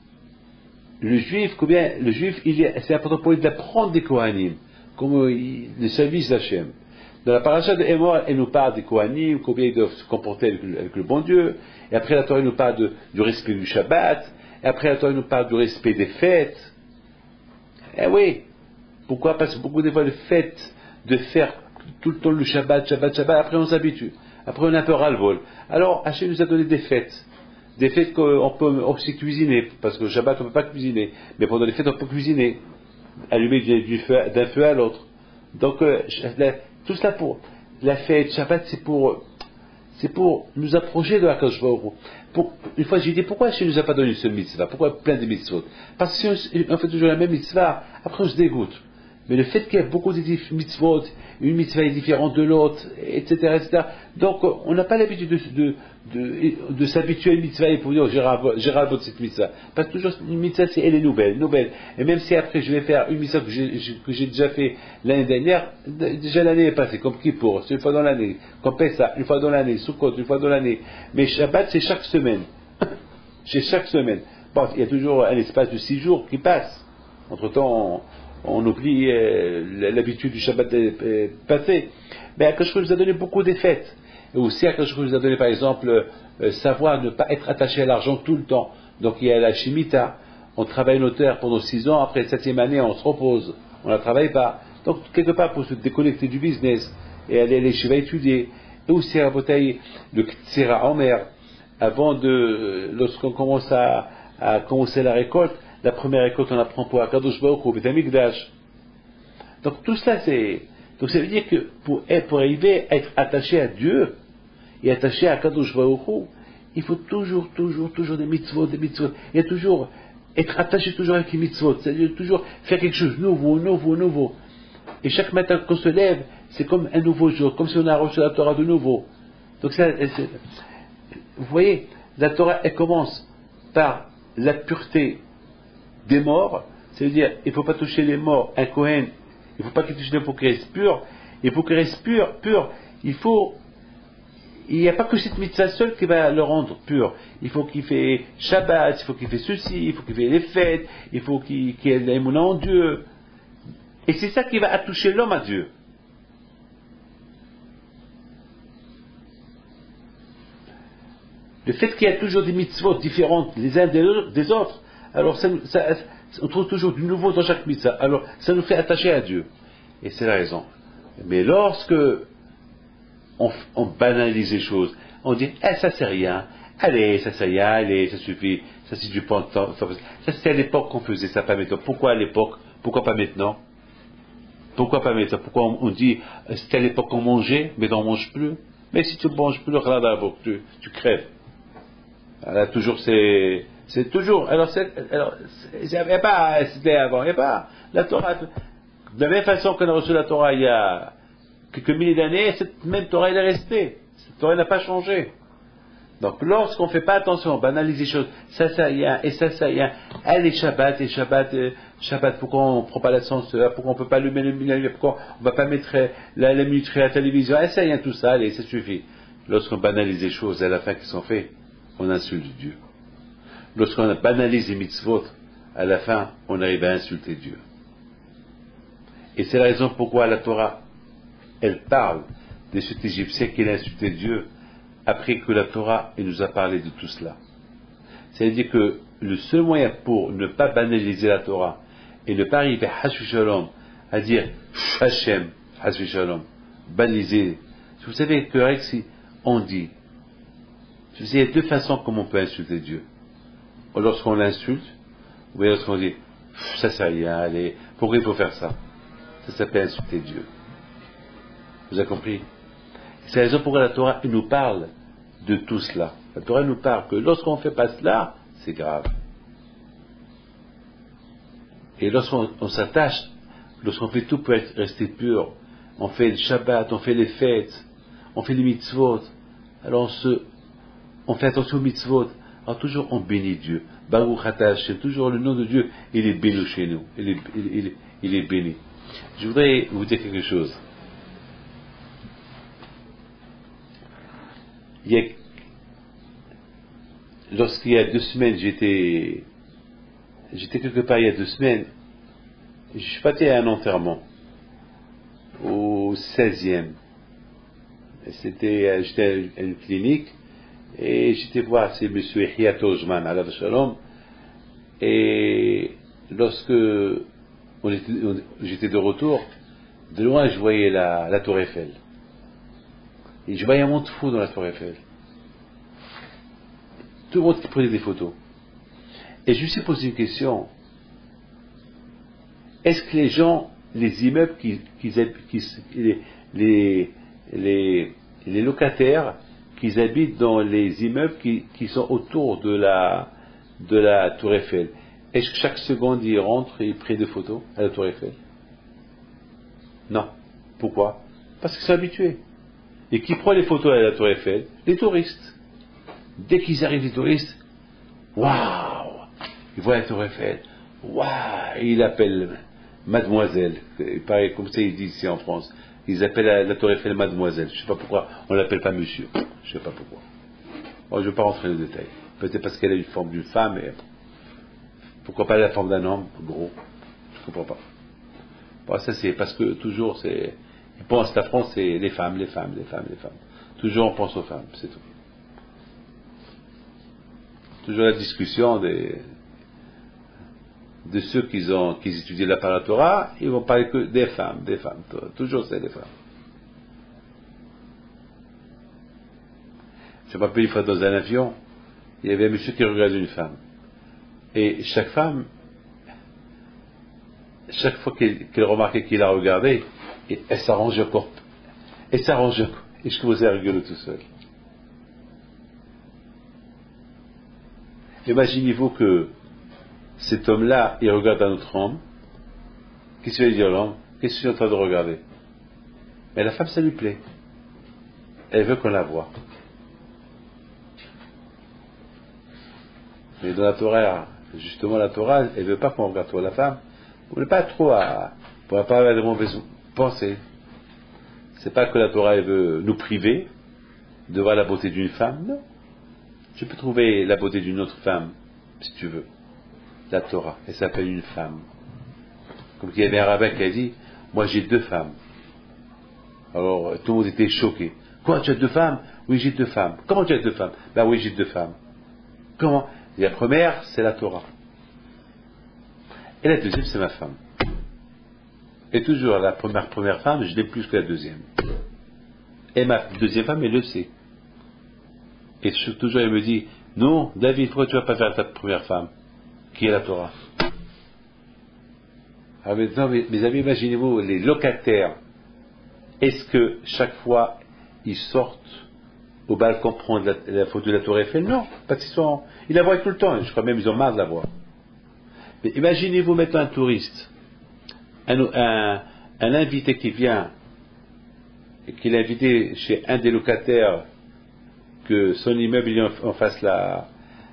Le juif, c'est important pour lui d'apprendre des Kohanim, comme le service d'Hachem. Dans la paracha de Hémor, elle nous parle des Kohanim, combien ils doivent se comporter avec le bon Dieu. Et après, la Torah nous parle du respect du Shabbat. Et après, la Torah nous parle du respect des fêtes. Eh oui. Pourquoi? Parce que beaucoup de fois, le fait de faire tout le temps le Shabbat, après on s'habitue. Après on a un peu ras-le-bol. Alors, Hachem nous a donné des fêtes. Des fêtes qu'on peut aussi cuisiner, parce que le Shabbat on ne peut pas cuisiner. Mais pendant les fêtes on peut cuisiner. Allumer d'un feu à l'autre. Donc, tout cela pour la fête, Shabbat, c'est pour nous approcher de la Kadosh Baruch Hu. Une fois j'ai dit, pourquoi Hachem ne nous a pas donné une seule mitzvah? Pourquoi plein de mitzvot? Parce que si on fait toujours la même mitzvah, après on se dégoûte. Mais le fait qu'il y a beaucoup de mitzvot, une mitzvah est différente de l'autre, etc., etc. Donc, on n'a pas l'habitude de s'habituer à une mitzvah et pour dire, j'ai ras de cette mitzvah. Parce que toujours, une mitzvah, elle est nouvelle. Et même si après, je vais faire une mitzvah que j'ai déjà fait l'année dernière, déjà l'année est passée, comme Kippour, c'est une fois dans l'année, comme Pessah, une fois dans l'année, Sukkot, une fois dans l'année. Mais Shabbat, c'est chaque semaine. C'est chaque semaine. Bon, il y a toujours un espace de 6 jours qui passe. Entre-temps, on oublie l'habitude du Shabbat passé. Mais Akash nous a donné beaucoup de fêtes. Et aussi Akash nous a donné par exemple savoir ne pas être attaché à l'argent tout le temps. Donc il y a la Shemitah, on travaille nos terres pendant 6 ans, après la 7e année on se repose, on ne la travaille pas. Donc quelque part pour se déconnecter du business et aller à l'échiva étudier. Et aussi à Botaï, le Ktsira Omer, lorsqu'on commence à commencer la récolte, la première récolte, on apprend pour Akadosh Baruch Hu, Beit HaMikdash. Donc tout ça, donc ça veut dire que pour arriver à être attaché à Dieu et attaché à Akadosh Baruch Hu, il faut toujours des mitzvot. Il y a toujours être attaché toujours avec les mitzvot, c'est-à-dire toujours faire quelque chose de nouveau. Et chaque matin qu'on se lève, c'est comme un nouveau jour, comme si on a reçu la Torah de nouveau. Donc ça, vous voyez, la Torah, elle commence par la pureté des morts, c'est-à-dire il ne faut pas toucher les morts, un Kohen, il ne faut pas qu'il touche les morts pour qu'il reste pur, et pour qu'il reste pur, il n'y a pas que cette mitzvah seule qui va le rendre pur, il faut qu'il fait Shabbat, il faut qu'il fait ceci, il faut qu'il fait les fêtes, il faut qu'il ait l'émouna en Dieu, et c'est ça qui va toucher l'homme à Dieu. Le fait qu'il y a toujours des mitzvot différentes les uns des autres, alors on trouve toujours du nouveau dans chaque mitzvah. Alors ça nous fait attacher à Dieu. Et c'est la raison. Mais lorsque on banalise les choses, on dit, ça c'est rien, allez, ça c'est rien, allez, ça suffit, ça c'est du temps. Ça c'était à l'époque qu'on faisait ça, pas maintenant. Pourquoi à l'époque? Pourquoi pas maintenant? Pourquoi pas maintenant? Pourquoi on dit, c'était à l'époque qu'on mangeait, mais on ne mange plus? Mais si tu ne manges plus, tu crèves. Alors, toujours, c'est toujours, il n'y avait pas, c'était avant, il n'y a pas, la Torah, de la même façon qu'on a reçu la Torah il y a quelques milliers d'années, cette même Torah, elle est restée. Cette Torah n'a pas changé. Donc, lorsqu'on ne fait pas attention, on banalise les choses, ça y a, et ça y a, allez, Shabbat, pourquoi on ne prend pas l'ascenseur, pourquoi on ne peut pas allumer la lumière, pourquoi on ne va pas mettre la minuterie à la télévision, ça y a, tout ça, allez, ça suffit. Lorsqu'on banalise les choses, à la fin qui sont faites, on insulte Dieu. Lorsqu'on banalise les mitzvot, à la fin, on arrive à insulter Dieu. Et c'est la raison pourquoi la Torah, elle parle de cet Égyptien qui a insulté Dieu, après que la Torah elle nous a parlé de tout cela. C'est-à-dire que le seul moyen pour ne pas banaliser la Torah et ne pas arriver à Hashu Shalom, à dire Hashem, Hashu Shalom, banaliser. Vous savez que si on dit, vous savez, il y a deux façons comme on peut insulter Dieu. Lorsqu'on l'insulte, ou bien lorsqu'on dit ça c'est rien, allez, pourquoi il faut faire ça? Ça s'appelle insulter Dieu. Vous avez compris? C'est la raison pourquoi la Torah nous parle de tout cela. La Torah nous parle que lorsqu'on ne fait pas cela, c'est grave. Et lorsqu'on s'attache, lorsqu'on fait tout pour rester pur, on fait le Shabbat, on fait les fêtes, on fait les mitzvot, alors on fait attention aux mitzvot, alors toujours on bénit Dieu. Baruch Ata Hashem, toujours le nom de Dieu, il est béni chez nous. Il est béni. Je voudrais vous dire quelque chose. Lorsqu'il y a 2 semaines, j'étais quelque part il y a 2 semaines, je suis parti à un enterrement au 16e. J'étais à une clinique et j'étais voir c'est M. Yahya Tojman, alav shalom, et lorsque j'étais de retour, de loin je voyais la tour Eiffel. Et je voyais un monde fou dans la tour Eiffel. Tout le monde qui prenait des photos. Et je me suis posé une question. Est-ce que les gens, les immeubles, les locataires qui habitent dans les immeubles qui sont autour de la tour Eiffel, est-ce que chaque seconde ils rentrent et ils prennent des photos à la tour Eiffel? Non. Pourquoi? Parce qu'ils sont habitués. Et qui prend les photos à la tour Eiffel? Les touristes. Dès qu'ils arrivent, les touristes, waouh, ils voient la tour Eiffel, waouh, et ils appellent mademoiselle, pareil, comme ça ils disent ici en France, ils appellent la tour Eiffel mademoiselle. Je ne sais pas pourquoi on ne l'appelle pas monsieur, je ne sais pas pourquoi. Bon, je ne vais pas rentrer dans les détails. Peut-être parce qu'elle a une forme d'une femme, et pourquoi pas la forme d'un homme, gros, je ne comprends pas. Bon, ça c'est parce que toujours ils pensent la France c'est les femmes. Toujours on pense aux femmes, c'est tout. Toujours la discussion de ceux qui étudient la Torah, ils vont parler que des femmes, toujours c'est des femmes. Je me rappelle une fois dans un avion, il y avait un monsieur qui regardait une femme. Et chaque fois qu'elle remarquait qu'il la regardait, elle s'arrangeait encore. Et je commençais à rigoler tout seul. Imaginez-vous que cet homme-là, il regarde un autre homme. Qu'est-ce qu'il va dire l'homme? Qu'est-ce que je suis en train de regarder? Mais la femme, ça lui plaît. Elle veut qu'on la voie. Mais dans la Torah, justement la Torah, elle ne veut pas qu'on regarde trop la femme. On n'est pas trop pour ne pas avoir de mauvaises pensées. C'est pas que la Torah elle veut nous priver de voir la beauté d'une femme, non. Tu peux trouver la beauté d'une autre femme, si tu veux. La Torah, elle s'appelle une femme. Comme il y avait un rabbin qui a dit, moi j'ai 2 femmes. Alors tout le monde était choqué. Quoi, tu as 2 femmes? Oui, j'ai 2 femmes. Comment tu as 2 femmes? Ben oui, j'ai 2 femmes. Comment? Et la première, c'est la Torah. Et la deuxième, c'est ma femme. Et toujours, la première femme, je l'aime plus que la deuxième. Et ma deuxième femme, elle le sait. Et toujours, elle me dit, non, David, pourquoi tu ne vas pas faire ta première femme, qui est la Torah? Alors maintenant, mes amis, imaginez-vous, les locataires, est-ce que chaque fois, ils sortent au balcon prendre la photo de la Tour Eiffel? Non, parce ils la voient tout le temps, je crois même qu'ils ont marre de la voir. Mais imaginez-vous maintenant un touriste, un invité qui vient, et qu'il est invité chez un des locataires, que son immeuble il est en face la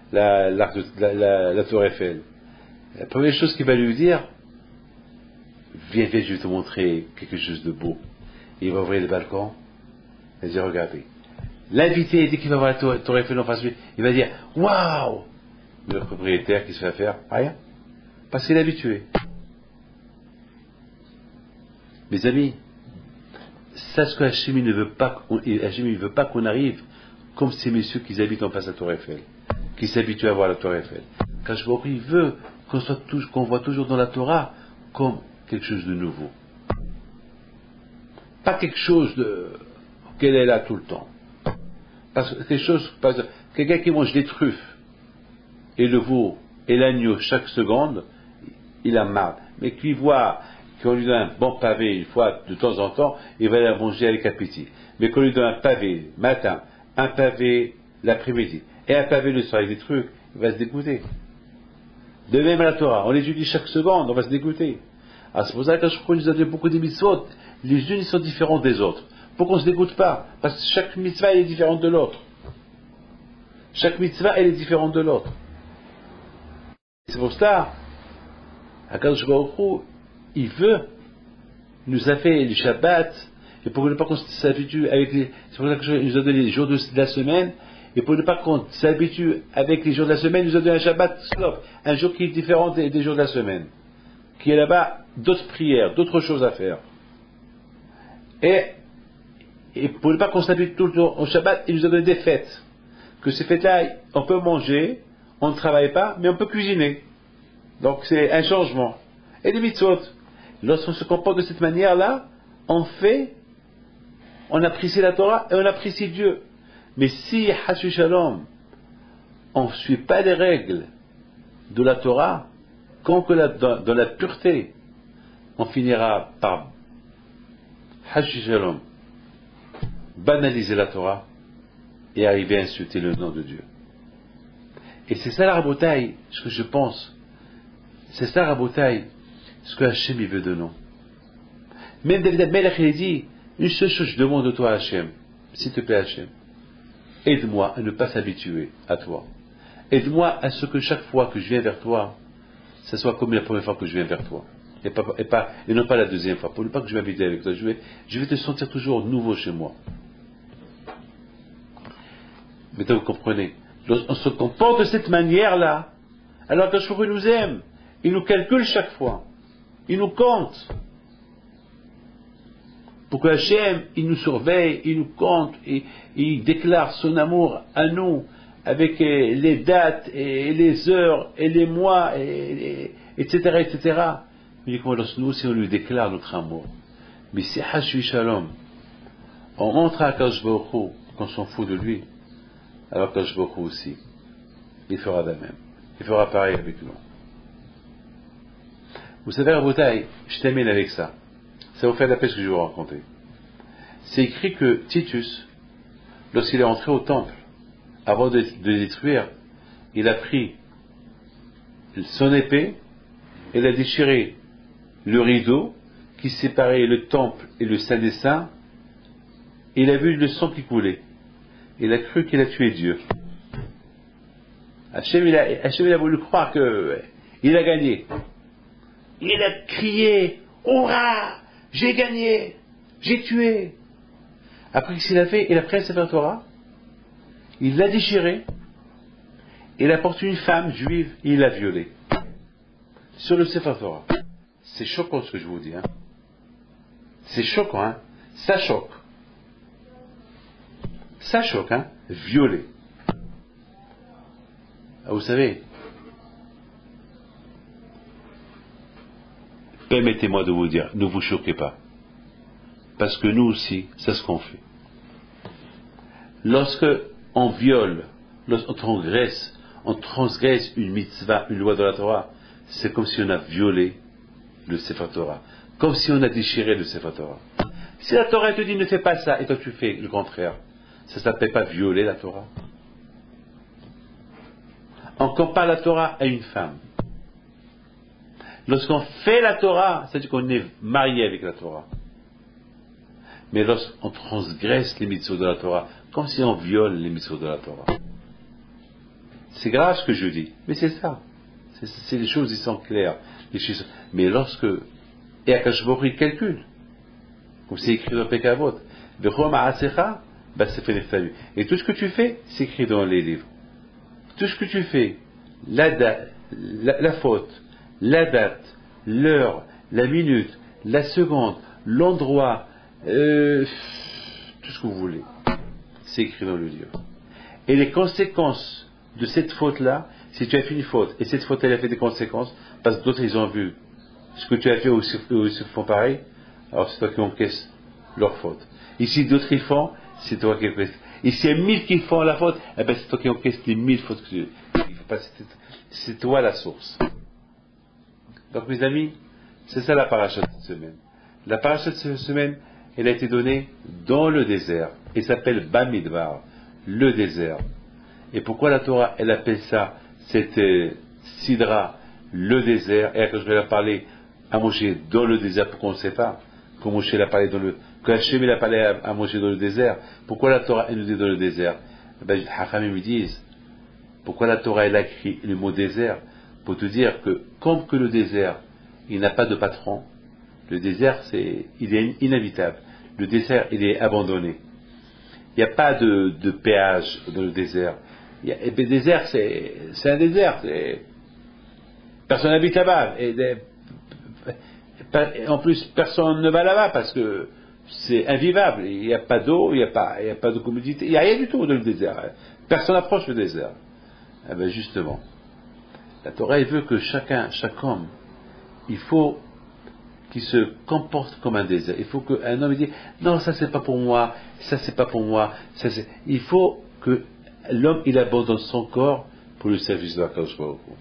Tour Eiffel. La première chose qu'il va lui dire, viens, je vais te montrer quelque chose de beau. Et il va ouvrir le balcon, il va dire, regardez. L'invité, dès qu'il va voir la Tour Eiffel en face de lui, il va dire, waouh! Mais le propriétaire, qui se fait faire? Rien. Parce qu'il est habitué. Mes amis, c'est ce que Hachem ne veut pas, Hachem ne veut pas qu'on arrive comme ces messieurs qui habitent en face de la Tour Eiffel, qui s'habituent à voir la Tour Eiffel. Quand je vois, il veut qu'on voit toujours dans la Torah comme quelque chose de nouveau. Pas quelque chose qu'elle est là tout le temps. Parce que quelqu'un qui mange des truffes et le veau et l'agneau chaque seconde, il a marre. Mais qui voit qu'on lui donne un bon pavé une fois de temps en temps, il va la manger avec appétit. Mais qu'on lui donne un pavé matin, un pavé l'après-midi et un pavé le soir avec des trucs, il va se dégoûter. De même à la Torah, on l'étudie chaque seconde, on va se dégoûter. Alors c'est pour ça que je crois que nous avons beaucoup de mitzvot, les unes sont différentes des autres. Pour qu'on ne se dégoûte pas, parce que chaque mitzvah elle est différente de l'autre. Chaque mitzvah elle est différente de l'autre. C'est pour ça, Akadosh Baruch Hu, il veut, nous a fait le Shabbat, et pour ne pas qu'on s'habitue avec c'est pour ça qu'il nous a donné les jours de la semaine, et pour ne pas qu'on s'habitue avec les jours de la semaine, il nous a donné un Shabbat slop, un jour qui est différent des jours de la semaine, qui est là-bas d'autres prières, d'autres choses à faire. Et pour ne pas qu'on s'habitue tout le temps au Shabbat, il nous a donné des fêtes. Que ces fêtes-là, on peut manger, on ne travaille pas, mais on peut cuisiner. Donc c'est un changement. Et des mitzvot. Lorsqu'on se comporte de cette manière-là, on apprécie la Torah et on apprécie Dieu. Mais si, Hashu Shalom, on ne suit pas les règles de la Torah, quand que dans la pureté, on finira par Hashu Shalom, banaliser la Torah et arriver à insulter le nom de Dieu. Et c'est ça la rabotaille, ce que je pense. C'est ça la rabotaille, ce que Hachem il veut de nous. Même David Amelech il dit, une seule chose je demande de toi Hachem, s'il te plaît Hachem, aide-moi à ne pas s'habituer à toi. Aide-moi à ce que chaque fois que je viens vers toi, ce soit comme la première fois que je viens vers toi. Et non pas la deuxième fois, pour ne pas que je m'habitue avec toi. Je vais te sentir toujours nouveau chez moi. Maintenant vous comprenez, on se comporte de cette manière-là, alors que Hachem nous aime, il nous calcule chaque fois, il nous compte. Pour que Hachem, il nous surveille, il nous compte, et il déclare son amour à nous, avec les dates, et les heures, et les mois, etc., etc. Uniquement lorsque nous aussi on lui déclare notre amour. Mais si Hashui Shalom, on rentre à Kadosh Baruch Hu, qu'on s'en fout de lui, alors Kadosh Baruch Hu aussi, il fera de même. Il fera pareil avec nous. Vous savez, Rabotai, je termine avec ça. Ça va vous faire la paix ce que je vais vous raconter. C'est écrit que Titus, lorsqu'il est entré au temple, avant de le détruire, il a pris son épée, et il a déchiré le rideau qui séparait le temple et le Saint des Saints, et il a vu le sang qui coulait. Il a cru qu'il a tué Dieu. Hachem il a voulu croire qu'il a gagné. Il a crié, Hurrah, j'ai gagné, j'ai tué. Après qu'est-ce qu'il a fait? Il a pris un Sefer Torah, il l'a déchiré, il a porté une femme juive et il l'a violée. Sur le Sefer Torah. C'est choquant ce que je vous dis. Hein. C'est choquant, hein. Ça choque. Ça choque, hein? Violer. Ah, vous savez, permettez-moi de vous dire, ne vous choquez pas. Parce que nous aussi, c'est ce qu'on fait. Lorsque on viole, lorsqu'on transgresse une mitzvah, une loi de la Torah, c'est comme si on a violé le Sefer Torah. Comme si on a déchiré le Sefer Torah. Si la Torah te dit ne fais pas ça, et toi tu fais le contraire, ça ne s'appelle pas violer la Torah. On compare la Torah à une femme. Lorsqu'on fait la Torah, c'est-à-dire qu'on est marié avec la Torah. Mais lorsqu'on transgresse les mitzvot de la Torah, comme si on viole les mitzvot de la Torah. C'est grave ce que je dis, mais c'est ça. C'est les choses qui sont claires. Mais lorsque, et Akadosh Baruch Hu, il calcule, comme c'est écrit dans Pekavot, et tout ce que tu fais, c'est écrit dans les livres. Tout ce que tu fais, la faute, la date, l'heure, la minute, la seconde, l'endroit, tout ce que vous voulez, c'est écrit dans le livre. Et les conséquences de cette faute-là, si tu as fait une faute, et cette faute elle a fait des conséquences, parce que d'autres ils ont vu ce que tu as fait ou ils se font pareil, alors c'est toi qui encaisses leur faute. Et si d'autres ils font, c'est toi qui encaisses. Et s'il y a 1000 qui font la faute, eh ben c'est toi qui encaisses les 1000 fautes que tu fais. C'est toi la source. Donc mes amis, c'est ça la paracha de cette semaine. La paracha de cette semaine, elle a été donnée dans le désert. Elle s'appelle Bamidbar, le désert. Et pourquoi la Torah, elle appelle ça, cette sidra, le désert, et quand je vais la parler à Moshe dans le désert, pourquoi on ne sait pas, quand Moshe l'a parlé quand Hachem l'a parlé à Moshe dans le désert, pourquoi la Torah, elle nous dit dans le désert? Ben, les Hachamim me disent, pourquoi la Torah, elle a écrit le mot désert? Pour te dire que, comme que le désert, il n'a pas de patron, le désert, il est inhabitable. Le désert, il est abandonné. Il n'y a pas de péage dans le désert. Et le désert, c'est un désert. Personne n'habite là-bas. En plus, personne ne va là-bas parce que c'est invivable. Il n'y a pas d'eau, il n'y a pas de commodité. Il n'y a rien du tout dans le désert. Personne n'approche le désert. Eh bien, justement, la Torah, elle veut que chaque homme, il faut qu'il se comporte comme un désert. Il faut qu'un homme dise non, ça c'est pas pour moi, ça c'est pas pour moi. Il faut que l'homme il abandonne son corps pour le service de l'Akadosh Baruch Hu.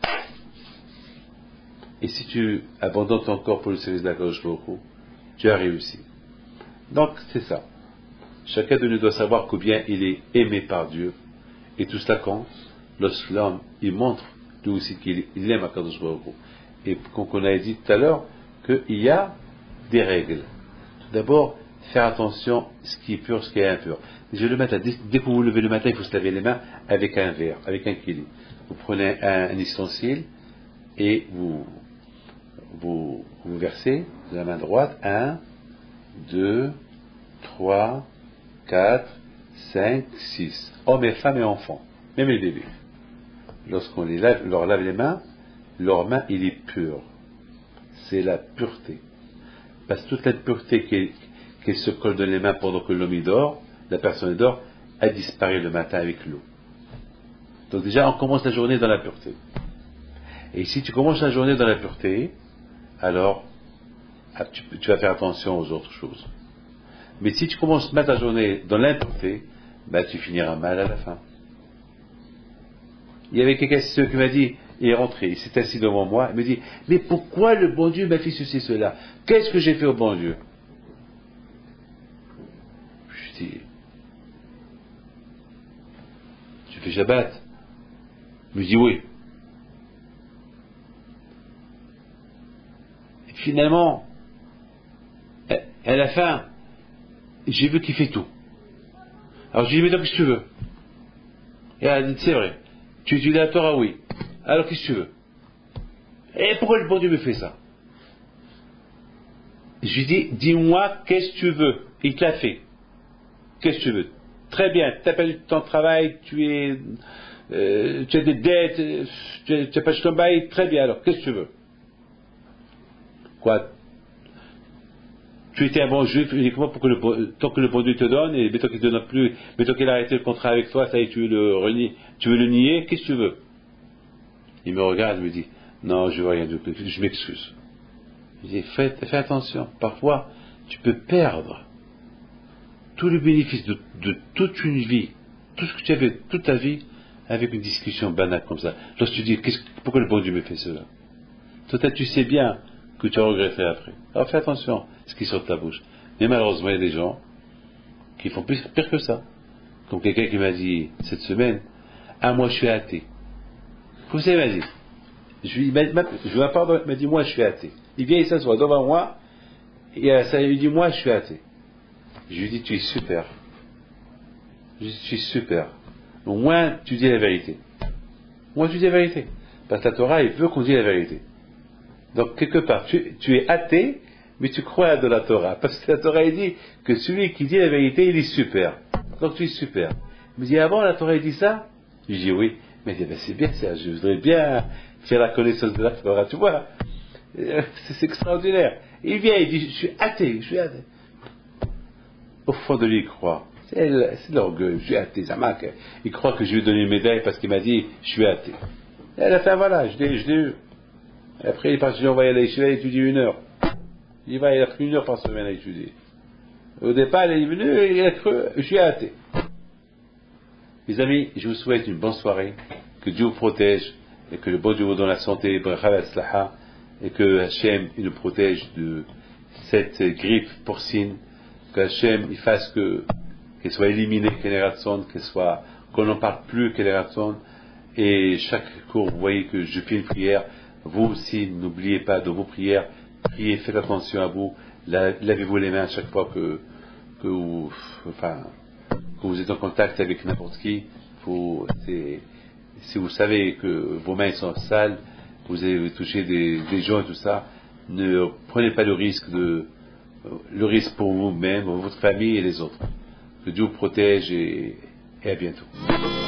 Et si tu abandonnes ton corps pour le service de l'Akadosh Baruch Hu, tu as réussi. Donc c'est ça. Chacun de nous doit savoir combien il est aimé par Dieu. Et tout cela compte lorsque l'homme il montre lui aussi qu'il aime Akadosh Baruch Hu. Et comme on a dit tout à l'heure, qu'il y a des règles. Tout d'abord, faire attention à ce qui est pur, ce qui est impur. Déjà le matin, dès que vous vous levez le matin, il faut se laver les mains avec un verre, avec un kili. Vous prenez un ustensile et vous versez de la main droite 1, 2, 3, 4, 5, 6. Hommes et femmes et enfants, même les bébés. Lorsqu'on leur lave les mains, leur main, il est pure. C'est la pureté. Parce que toute la pureté qui se colle dans les mains pendant que l'homme dort, la personne dort, a disparu le matin avec l'eau. Donc déjà, on commence la journée dans la pureté. Et si tu commences la journée dans la pureté, alors tu vas faire attention aux autres choses. Mais si tu commences la journée dans l'impureté, ben, tu finiras mal à la fin. Il y avait quelqu'un qui m'a dit, il est rentré, il s'est assis devant moi, il me dit, mais pourquoi le bon Dieu m'a fait ceci, cela? Qu'est-ce que j'ai fait au bon Dieu? Je dis, tu fais Shabbat? Il me dit oui. Et finalement, à la fin, j'ai vu qu'il fait tout. Alors je lui ai dit, mais donc qu'est-ce que tu veux? Et elle a dit, c'est vrai. Tu étudies la Torah, oui. Alors qu'est-ce que tu veux? Et pourquoi le bon Dieu me fait ça? Je lui dis, dis-moi qu'est-ce que tu veux. Il te l'a fait. Qu'est-ce que tu veux? Très bien, tu as perdu ton travail, tu as des dettes, tu as perdu ton bail, très bien, alors qu'est-ce que tu veux? Quoi? tu étais un bon juif uniquement pour que tant que le bon Dieu te donne, et tant qu'il ne te donne plus, mais tant qu'il a arrêté le contrat avec toi, ça y est, tu veux le nier, qu'est-ce que tu veux? Il me regarde, il me dit, non, je veux rien de plus, je m'excuse. Je dis, fais attention, parfois, tu peux perdre tout le bénéfice de toute une vie, tout ce que tu avais toute ta vie, avec une discussion banale comme ça. Lorsque tu dis, pourquoi le bon Dieu me fait cela? Toi, tu sais bien que tu as regretté après. Alors fais attention à ce qui sort de ta bouche. Mais malheureusement, il y a des gens qui font pire que ça. Comme quelqu'un qui m'a dit cette semaine, moi je suis athée. Vous savez, il m'a dit, je lui pardonne, il m'a dit, moi je suis athée. Il vient, il s'assoit devant moi, et il lui dit, moi je suis athée. Je lui dis, tu es super. Je suis super. Au moins, tu dis la vérité. Moi, tu dis la vérité. Parce que la Torah, il veut qu'on dise la vérité. Donc, quelque part, tu es athée, mais tu crois de la Torah. Parce que la Torah, il dit que celui qui dit la vérité, il est super. Donc, tu es super. Il me dit, avant, la Torah, il dit ça? Je dis, oui. Mais il dit, c'est bien ça. Je voudrais bien faire la connaissance de la Torah. Tu vois, c'est extraordinaire. Il vient, il dit, je suis athée. Au fond de lui, il croit. C'est l'orgueil, je suis athée, ça marque. Il croit que je lui ai donné une médaille parce qu'il m'a dit, je suis athée. Et à la fin, voilà, je l'ai eu. Et après, il est parti, on va y aller, je vais étudier 1 heure. Il a pris 1 heure par semaine à étudier. Au départ, il est venu, il a cru, je suis athée. Mes amis, je vous souhaite une bonne soirée, que Dieu vous protège, et que le bon Dieu vous donne la santé, et que Hachem il nous protège de cette grippe porcine, que Hachem il fasse qu'elle soit éliminée, qu'on n'en parle plus, et chaque cours, vous voyez que je fais une prière, vous aussi, n'oubliez pas de vos prières, priez, faites attention à vous, lavez-vous les mains à chaque fois que vous êtes en contact avec n'importe qui. Si vous savez que vos mains sont sales, vous avez touché des gens et tout ça, ne prenez pas le risque pour vous-même, votre famille et les autres. Que Dieu vous protège et à bientôt.